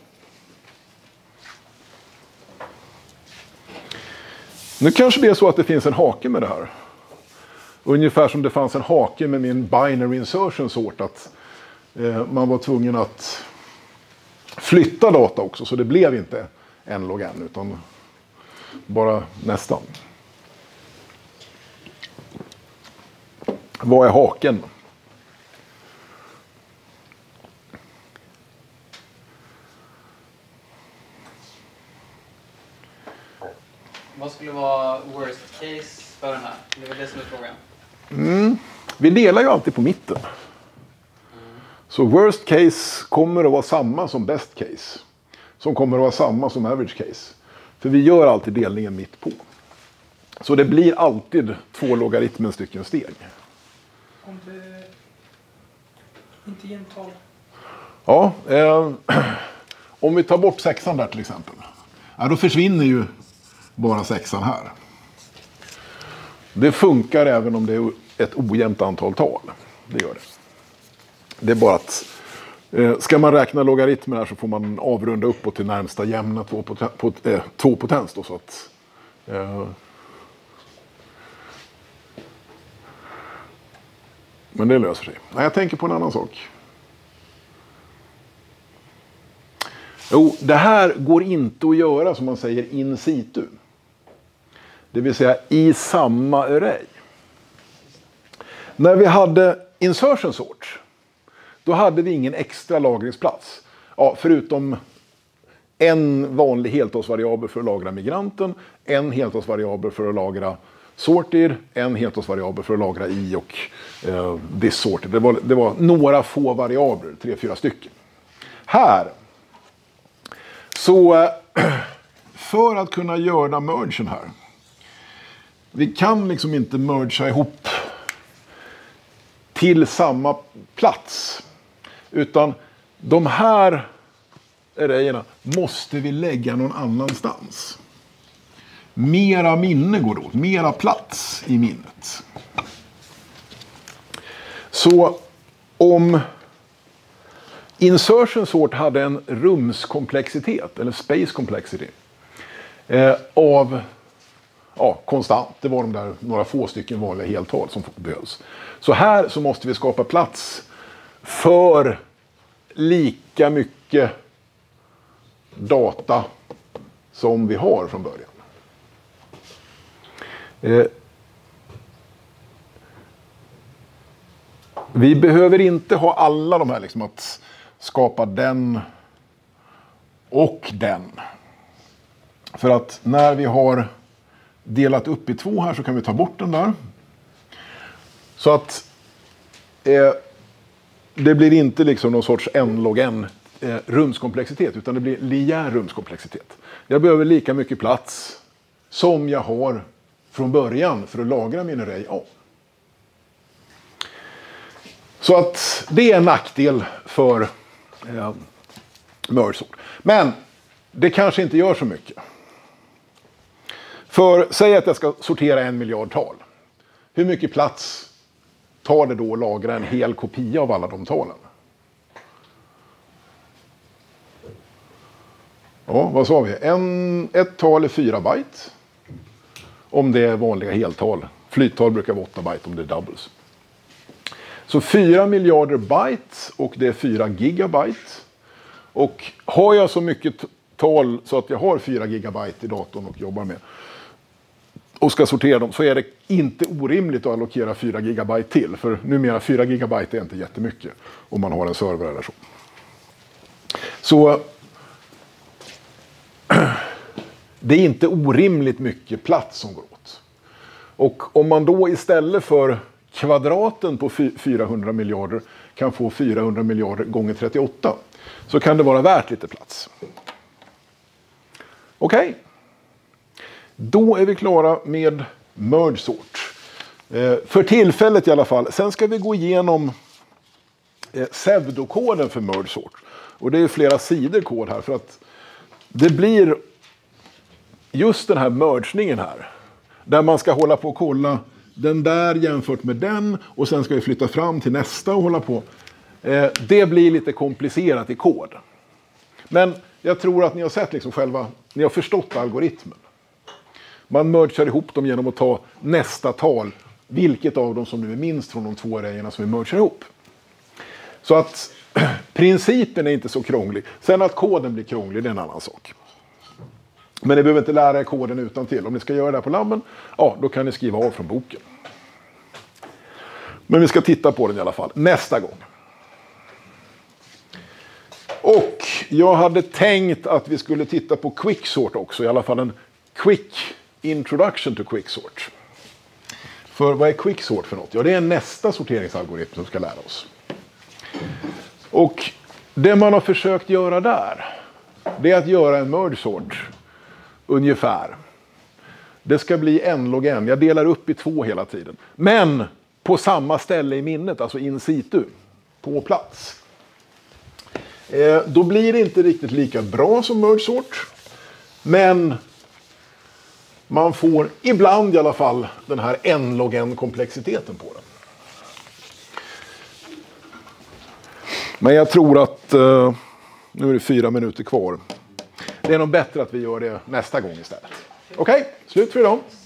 Nu kanske det är så att det finns en hake med det här. Ungefär som det fanns en hake med min binary insertion sort, att eh, man var tvungen att flytta data också, så det blev inte en log n utan bara nästan. Vad är haken? skulle vara worst case för den här? Det är väl det som är frågan. Mm. Vi delar ju alltid på mitten. Mm. Så worst case kommer att vara samma som best case. Som kommer att vara samma som average case. För vi gör alltid delningen mitt på. Så det blir alltid två logaritmen stycken steg. Om det inte ger en tal. Ja, eh, om vi tar bort sexan där till exempel. Ja, då försvinner ju bara sexan här. Det funkar även om det är ett ojämnt antal tal. Det gör det. Det är bara att eh, ska man räkna logaritmer här så får man avrunda uppåt till närmsta jämna två, poten, pot, eh, två potens. Då, så att, eh, men det löser sig. Nej, jag tänker på en annan sak. Jo, det här går inte att göra som man säger in situ. Det vill säga i samma array. När vi hade insertion sort, då hade vi ingen extra lagringsplats. Ja, förutom en vanlig heltalsvariabel för att lagra migranten, en heltalsvariabel för att lagra sorted, en heltalsvariabel för att lagra i och eh, this sorted. Det var, det var några få variabler, tre, fyra stycken. Här, så för att kunna göra mergen här, vi kan liksom inte mergea ihop till samma plats. Utan de här arrayerna måste vi lägga någon annanstans. Mera minne går åt, mera plats i minnet. Så om insertion sort hade en rumskomplexitet, eller space complexity, eh, av ja, konstant, det var de där några få stycken vanliga heltal som behövs. Så här så måste vi skapa plats för lika mycket data som vi har från början. Eh, vi behöver inte ha alla de här liksom att skapa den och den. För att när vi har delat upp i två här så kan vi ta bort den där. Så att eh, det blir inte liksom någon sorts n log n eh, rumskomplexitet, utan det blir linjär rumskomplexitet. Jag behöver lika mycket plats som jag har från början för att lagra min array A. Så att det är en nackdel för eh, merge sort. Men det kanske inte gör så mycket. För säg att jag ska sortera en miljard tal. Hur mycket plats tar det då att lagra en hel kopia av alla de talen? Ja, vad sa vi? En, ett tal är fyra byte. Om det är vanliga heltal. Flyttal brukar vara åtta byte om det är doubles. Så fyra miljarder byte och det är fyra gigabyte. Och har jag så mycket tal så att jag har fyra gigabyte i datorn och jobbar med och ska sortera dem, så är det inte orimligt att allokera fyra gigabyte till. För numera fyra gigabyte är inte jättemycket om man har en server eller så. Så det är inte orimligt mycket plats som går åt. Och om man då istället för kvadraten på fyrahundra miljarder kan få fyrahundra miljarder gånger trettioåtta, så kan det vara värt lite plats. Okej. Okay. Då är vi klara med merge sort. Eh, för tillfället i alla fall. Sen ska vi gå igenom eh, pseudokoden för merge sort. Och det är flera sidor kod här, för att det blir just den här mergningen här. Där man ska hålla på och kolla den där jämfört med den, och sen ska vi flytta fram till nästa och hålla på. Eh, det blir lite komplicerat i kod. Men jag tror att ni har sett liksom själva, ni har förstått algoritmen. Man mergar ihop dem genom att ta nästa tal, vilket av dem som nu är minst från de två arrayerna som vi mergar ihop. Så att principen är inte så krånglig. Sen att koden blir krånglig, det är en annan sak. Men ni behöver inte lära er koden utan till. Om ni ska göra det här på labben, ja, då kan ni skriva av från boken. Men vi ska titta på den i alla fall nästa gång. Och jag hade tänkt att vi skulle titta på quicksort också, i alla fall en quick Introduction to Quicksort. För vad är Quicksort för något? Ja, det är nästa sorteringsalgoritm som vi ska lära oss. Och det man har försökt göra där, det är att göra en merge sort ungefär. Det ska bli en log n. Jag delar upp i två hela tiden. Men på samma ställe i minnet, alltså in situ, på plats. Eh, då blir det inte riktigt lika bra som merge sort. Men man får ibland i alla fall den här en log n-komplexiteten på den. Men jag tror att eh, nu är det fyra minuter kvar. Det är nog bättre att vi gör det nästa gång istället. Okej, slut för idag.